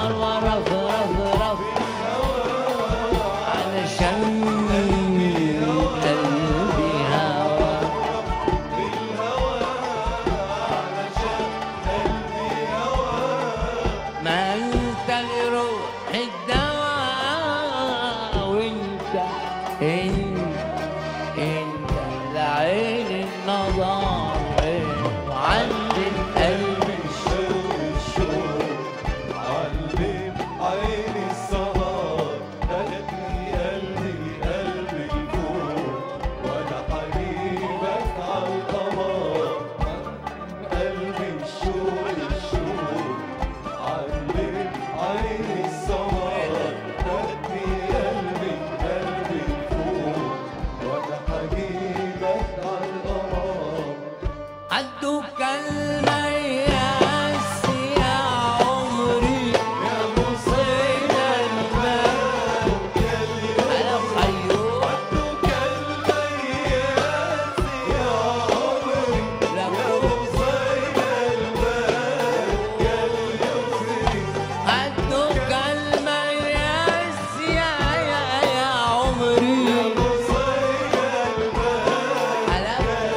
صور ورف رف رف علشان قلبي هوا ما انت لروح الدواء وانت انت انت لعين النظر وعند القلب الشوق الشوق علم عيني السهر خدني قلبي قلبي الفوق وانا حبيبك عالقمر قلبي الشوق الشوق علم عيني السهر خدني قلبي قلبي الفوق وانا حبيبك عالقمر عدوك المياس يا عمري يا مصير الماء على خيوط عدوك المياس يا عمري يا مصير الماء يا اليسري عدوك المياس يا يا يا عمري مصير الماء على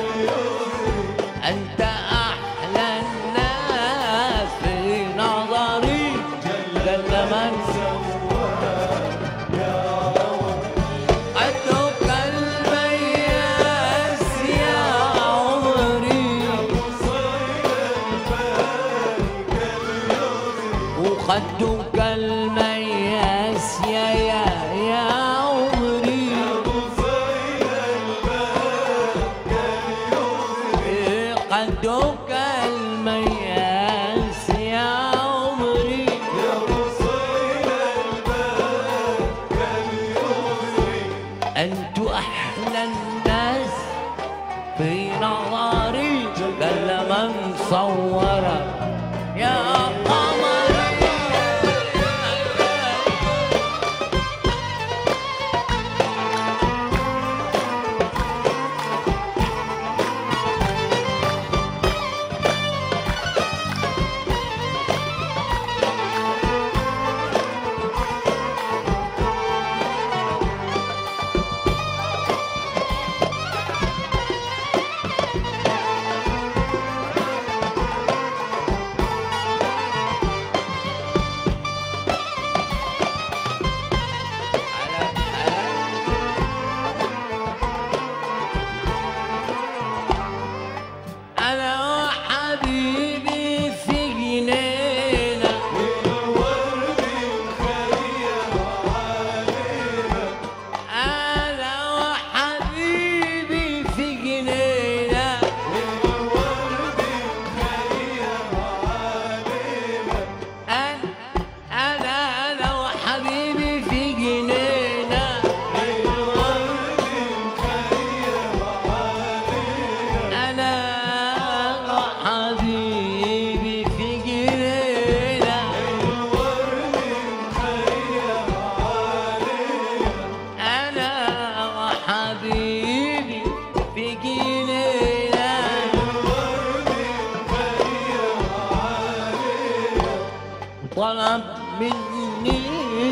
أنت أحلى الناس في نظري جل من عدوك المياس يا عمري وخدوك المياس يا يا يا عمري إيه خدوك المياس يا عمري أنتوا أحلى الناس في نظري قال من صورك يا قمري أنا وحبيبي في جنينة أنا وحبيبي في جنينة أنا أنا أنا وحبيبي في جنينة أنا وحبيبي في جنينة أنا وحبيبي في جنينة طلب مني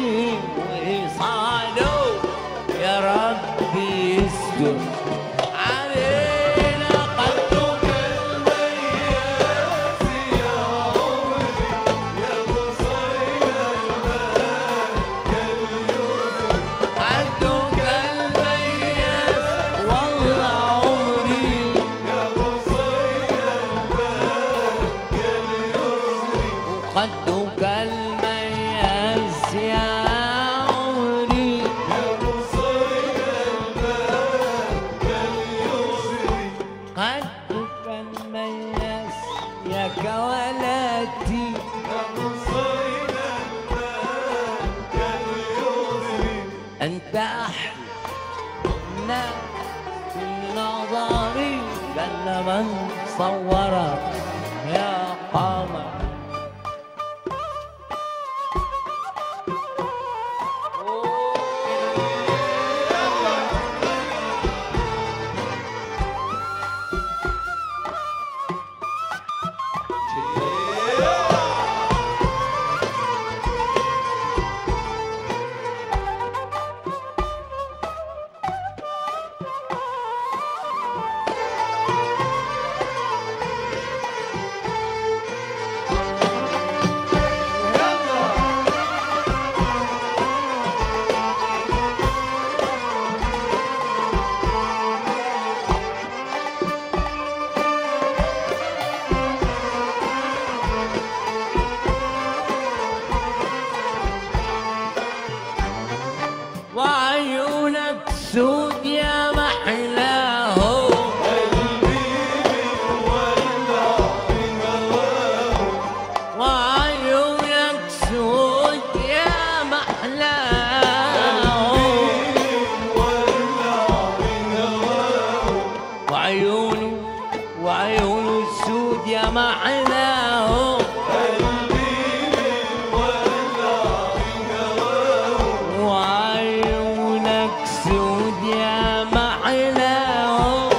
وإيصاله يا ربي يستر علينا قدوك المياس يا عمري يا مصير الماء يا اليسري قدوك المياس والله عمري يا مصير الماء يا اليسري وقدوك المياس يا عمري يا مصير الماء يا اليسري قدوك المياس يا كوالاتي يا مصير الماء يا اليسري أنت أحلى في نظري قال من صورك يا قمر سود يا محلاه وعيونك سود يا محلاه وعيونه وعيونه سود يا محلاه وعيونك سود يا محلاه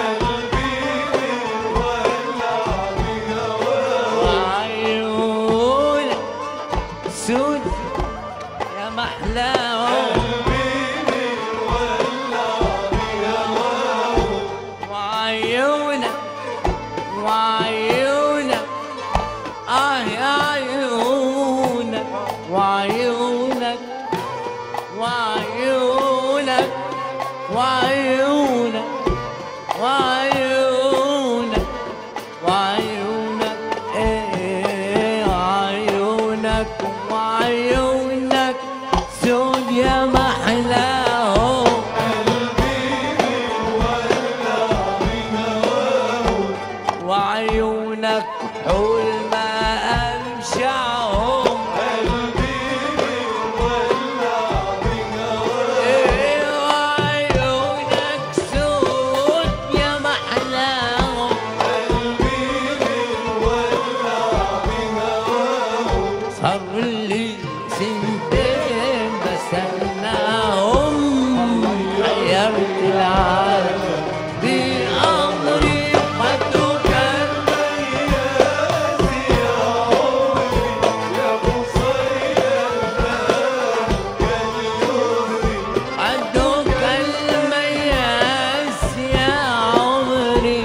وعيونك سود يا محلاه وعيونك وعيونك آه يا عيونك وعيونك وعيونك وعيونك وعيونك وعيونك ايه وعيونك وعيونك سود يا محلاه وعيونك حول ما أمشعهم إيه وعيونك سود يا محلاهم صار لي سنتين بستناهم غيرت العالم بأمري قدك عدوك المياس يا عمري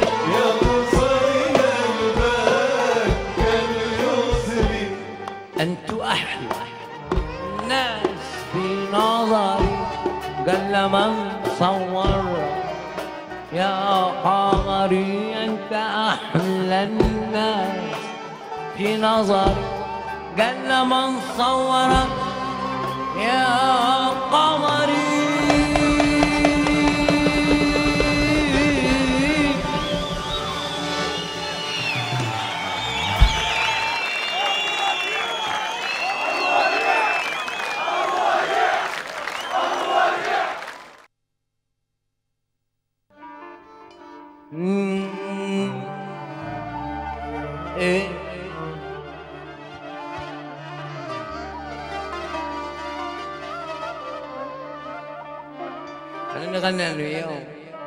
أنت أحلى الناس في نظري قل من صور يا قمري أنت أحلى الناس في نظري قل من صورك يا قمري مم. إيه خلينا نغني انا وياهم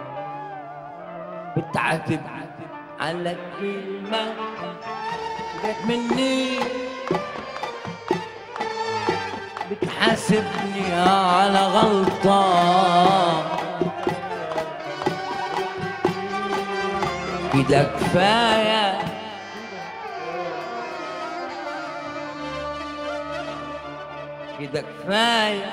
بتعاتب على كلمة جت مني بتحاسبني على غلطة كده كفاية كده كفاية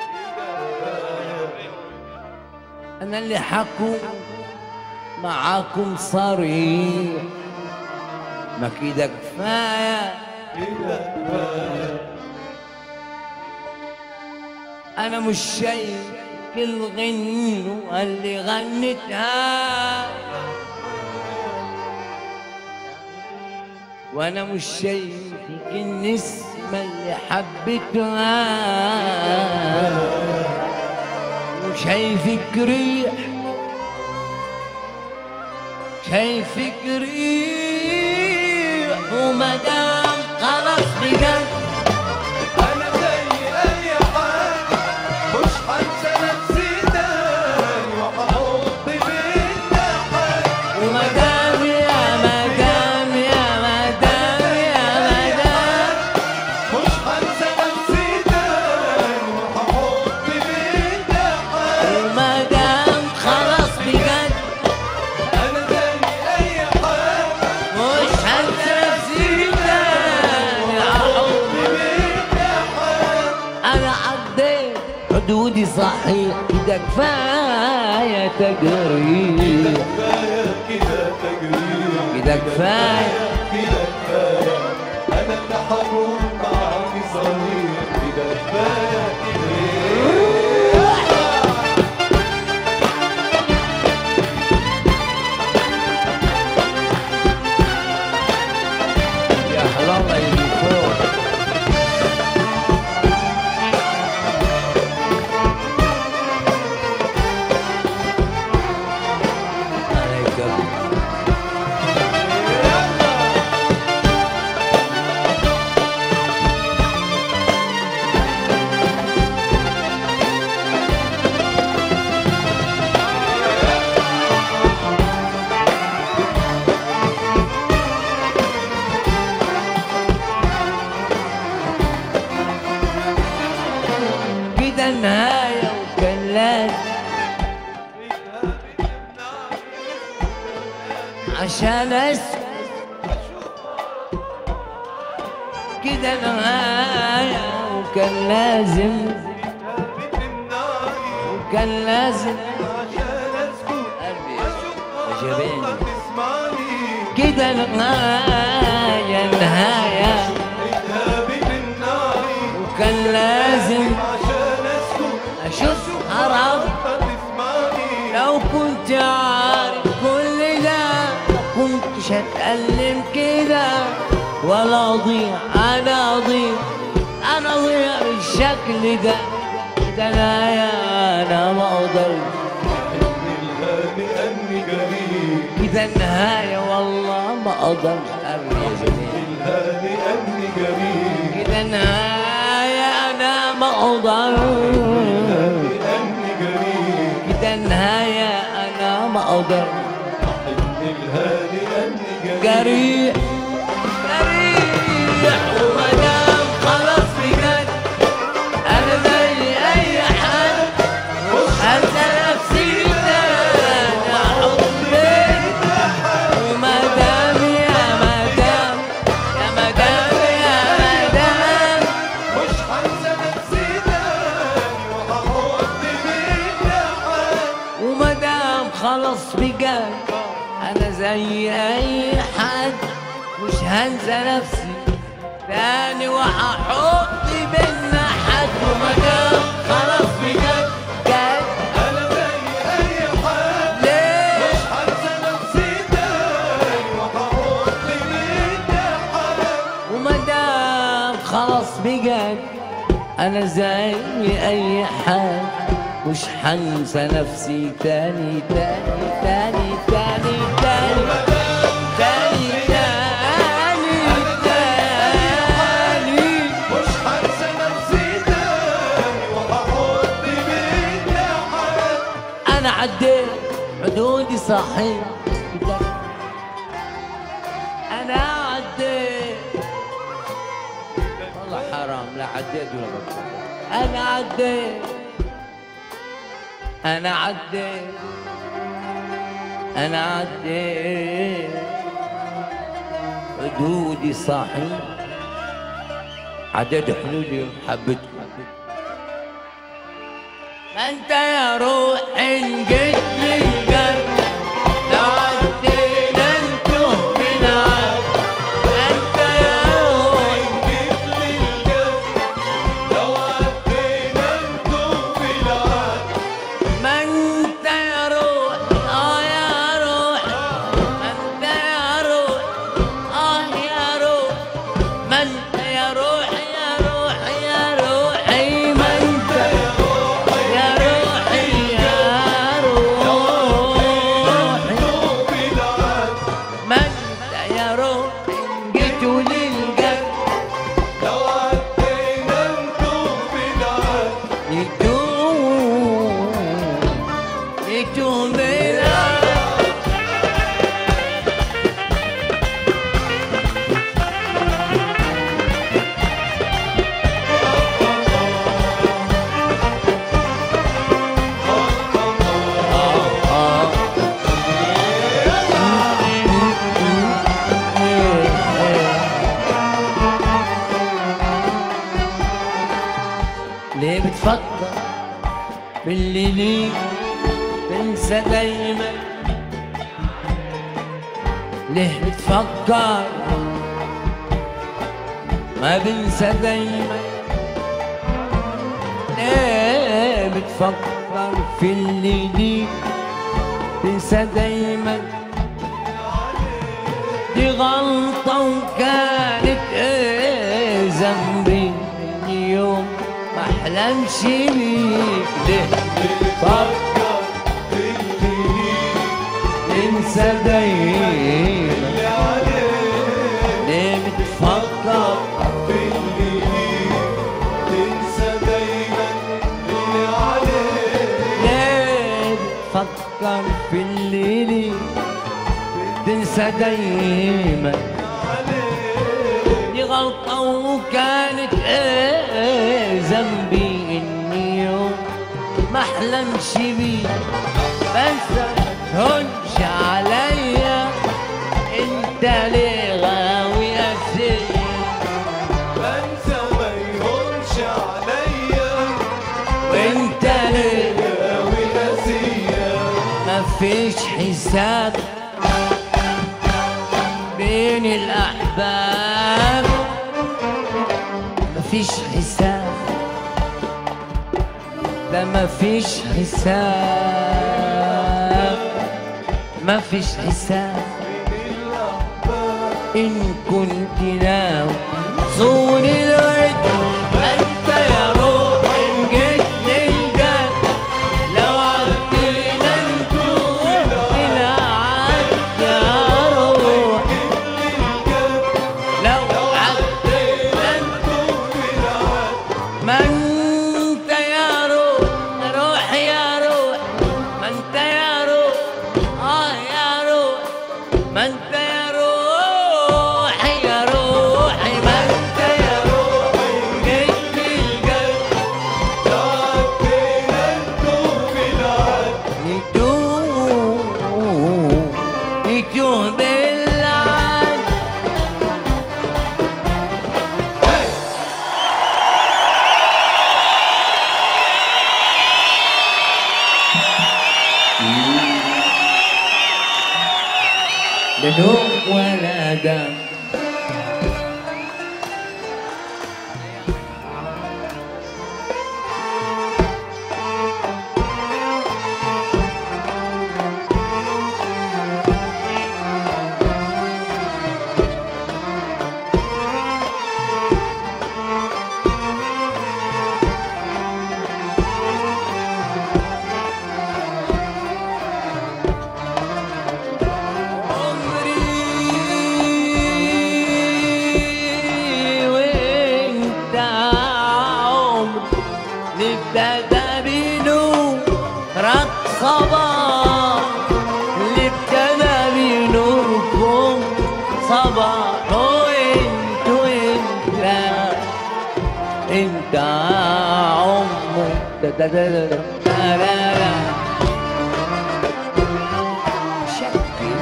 أنا اللي حكوا معاكم صريح ما كده كفاية أنا مش شايف الغنوة اللي غنتها وأنا مش شايفك النسمة اللي حبيتها وشايفك ريح شايفك ريح ومدام خلاص بجد أنا زي أي حد مش هنسى نفسي تاني وهحط بينا حد ومدام يا مدام يا مدام يا مدام مش هنسى نفسي تاني وهحط بينا حد ومدام خلاص بجد أنا زي أي حد مش هنسى نفسي تاني أحط بينا حد أنا عديت حدودي صحيح كده كفاية تجريح كفاية كده تجريح كده كفاية كده كفاية أنا اللي هكون معاكي صريح كده كفاية كده عشان اسكت كده نهاية، وكان لازم وكان لازم قلبي عجبني كده نهاية نهاية، وكان لازم اشوف هرب. لو كنت عارف كل ده ما كنتش هتألم كده ولا اضيع. انا اضيع انا اضيع بالشكل ده. ده انا يا انا ما اقدرش كده النهاية والله ما اقدرش ارجع كده النهاية انا ما اقدرش كده النهاية انا ما اقدرش جريء ومدام خلاص بجد انا زي اي حد انسى نفسي تاني احط بيت. ومدام يا مدام يا مدام يا مدام مش هنسى نفسي تاني وهحط بيت لحد. ومدام خلاص بجد انا زي اي حد مش هنسى نفسي تاني وهحط بينا حد. ومدام خلاص بجد جد انا زي اي حد ليه مش هنسى نفسي تاني وهحط بيت لحد. ومدام خلاص بجد انا زي اي حد مش هنسى نفسي تاني تاني تاني تاني تاني تاني تاني تاني. مش هنسى نفسي تاني وهحط بيت لحد. انا عديت حدودي صحيح انا عديت والله حرام لا عديت ولا بطلت. انا عديت انا عديت انا عديت حدودي صحيح عديت حدودي حبيتكم. ما انت يا روح ان جيت للقلب لو عدينا انتم بالعالم. انت يا روح جيت للقلب لو عدينا انتم بالعالم. ما انت يا روح اه يا روح ما انت يا روح اه يا روح ما انت يا روح يا روح يا روحي. ما انت يا روحي يا روحي انتم بالعالم. ما انت يا روحي جيتوا للقلب لو عدينا انتم بالعالم. يتوب يتوب بالعالم. ليه بتفكر باللي ليك تنسى دايما؟ ليه بتفكر ما بنسى دايما؟ ليه بتفكر في اللي ليك تنسى دايما؟ دي غلطة وكانت ايه ذنبي من يوم ما احلمش بيك. ليه بتفكر تنسى دايما؟ ليه بتفكر تنسى دايما اللي عليك. ليه بتفكر في الليل تنسى دايما؟ دي غلطة وكانت ايه ذنبي اني يوم ما احلمش بيك. بس متهونش عليا ما فيش حساب بين الأحباب، ما فيش حساب، ده ما فيش حساب، ما فيش حساب. إن كنت ناوي زوري الورد أنت يا روح إن جيت للجد، لو عدينا نشوف العد يا روح، لو عدينا نشوف العد. ما أنت يا روح روح يا روح، ما أنت يا روح آه يا روح، ما أنت بدون ولا دم. ابتدى بنورك صباح، اللي ابتدى بنوركم صباح، وانت وانت انت عمو دا دا دا دا دا دا دا شكي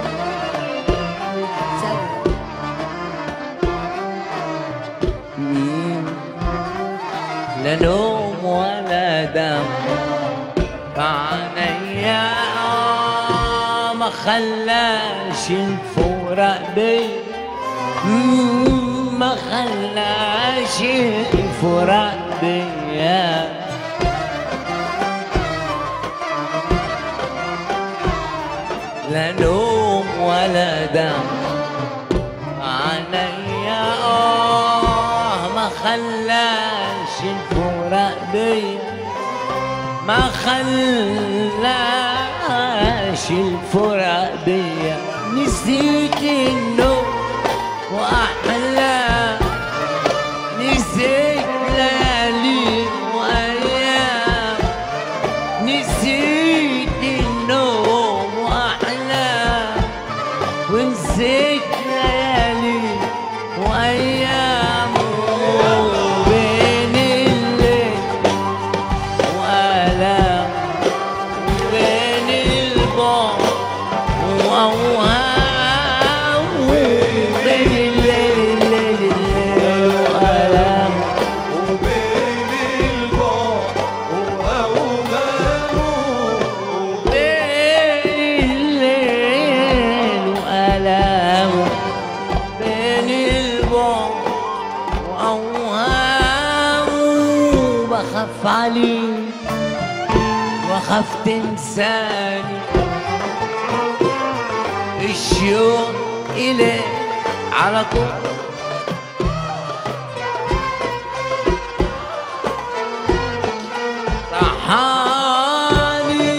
لا نوم ولا دم فعنيا ما خلاش الفراق بيا، ما خلاش الفراق بيا. لا نوم ولا دم فعنيا ما خلاش الفراق بيا، ما خلاش الفراق بيا. نسيت النوم وأحلام، نسيت ليالي وأيام، نسيت النوم وأحلام، ونسيت ليالي وأيام. بين الليل وآلام، بين البعد وأوهام، بين الليل وآلام، وبين البعد وأوهام، بين الليل وآلام، بين البعد وأوهام. بخاف عليك وأخاف تنساني، الشوق إليك على طول صحاني.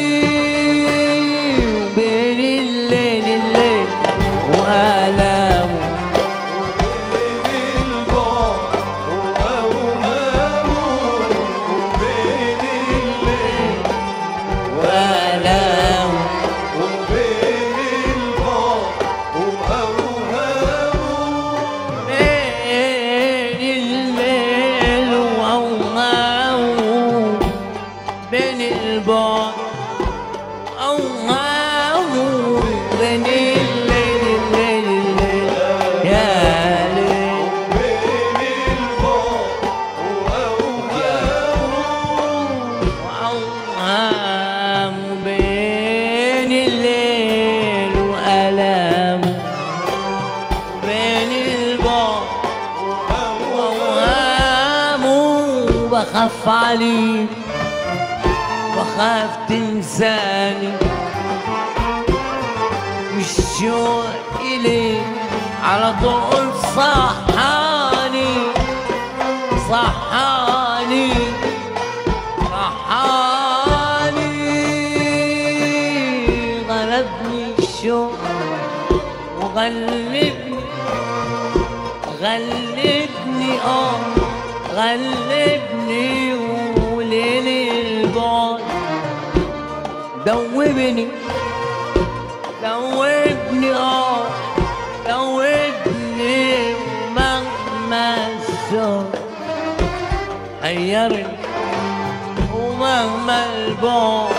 وبين الليل الليل وآلامه، وبين البعد وأوهام، وبين الليل وآلامه، وبين البعد وأوهام، بين الليل وأوهامه، بين البعد وأوهامه، بين الليل الليل الليل يا ليل، وبين البعد وأوهام، وأوهامه، بين واخاف عليك واخاف تنساني، والشوق إليك على طول صحاني صحاني صحاني. غلبني الشوق وغلبني غلبني اه غلبني، وليل البعد دوبني دوبني اه دوبني، ومهما الشوق حيرني ومهما البعد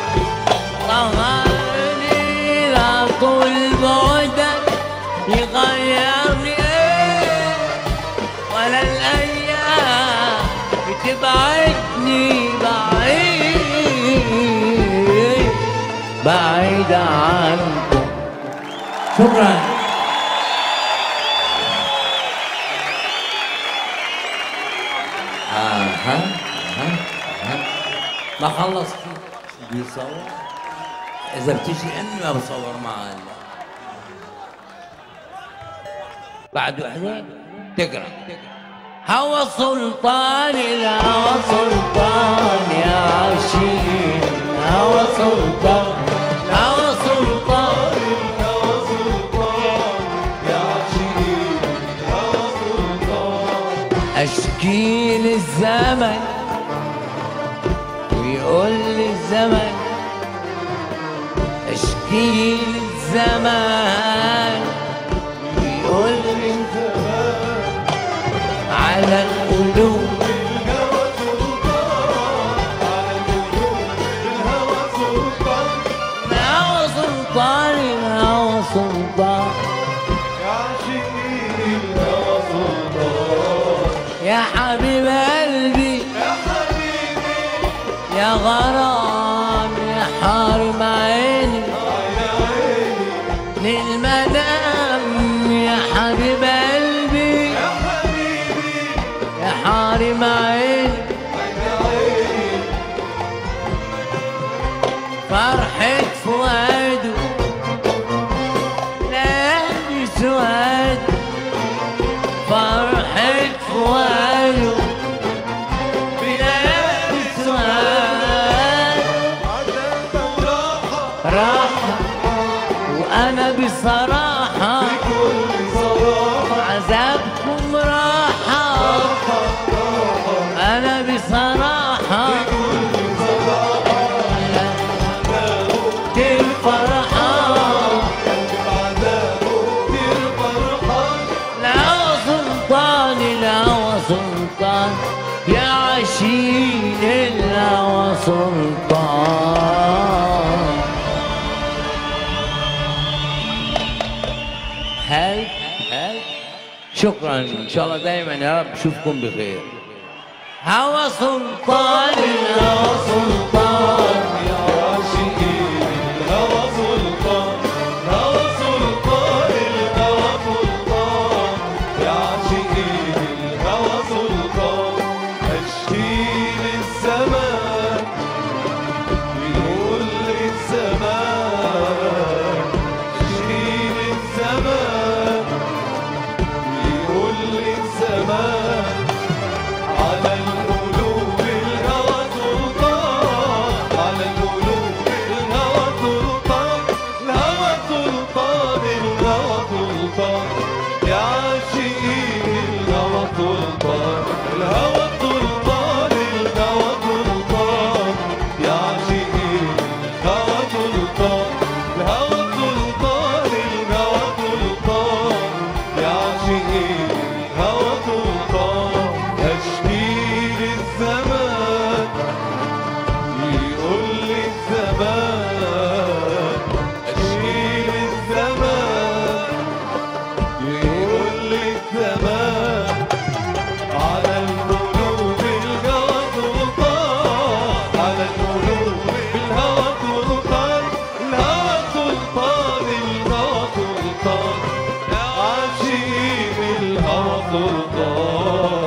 قهرني، لا طول بعدك يغيرني ايه، ولا الايام بتبعدني بعيد بعيد عنكم. شكرا. اها ها ها ما خلص بيصور، اذا بتجي امي ما بصور معانا. بعد وحده تقرا هوى سلطان الهوى سلطان يا عاشقين، هوى سلطان هوى سلطان الهوى سلطان يا عاشقين، الهوى سلطان. اشكي للزمن ويقول لي الزمن، اشكي للزمان ويقول لي الزمان، على القلوب الهوى سلطان، على القلوب الهوى سلطان. الهوى سلطان الهوى سلطان يا عاشقين الهوى سلطان. يا حبيب قلبي يا حبيبي يا غرام يا حارم عيني يا عيني، للمنام، يا حبيب قلبي يا حبيبي يا حارم عيني، يا عيني. فرحة فؤاده ليالي سواد، فرحة فؤاده بليالي سواد، عذاب وراحة راحة وأنا بصراحة بكل صراحة، عذابكم راحة، أنا بصراحة الفرحة بعذابه كتير فرحان. الهوى سلطان الهوى سلطان يا عشيق الهوى سلطان. هل هل شكرا، ان شاء الله دائما يا رب اشوفكم بخير. هوى سلطان الهوى سلطان يا عاشقين الهوى سلطان، الهوى سلطان الهوى سلطان. يا عاشقين الهوى سلطان. أشكي للزمان ويقول للزمان، أشكي للزمان ويقول للزمان، على القلوب الهوى سلطان، على القلوب الهوى سلطان، الهوى سلطان الهوى سلطان. يا عاشقين الهوى سلطان، الهوى سلطان الهوى سلطان. يا عاشقين الهوى سلطان، الهوى سلطان الهوى سلطان. يا عاشقين الهوى سلطان. أشكي للزمان يقول لي الزمان، أشكي للزمان يقول لي الزمان، على القلوب الهوى سلطان، على القلوب الهوى سلطان، الهوى سلطان الهوى سلطان. يا عاشقين الهوى سلطان.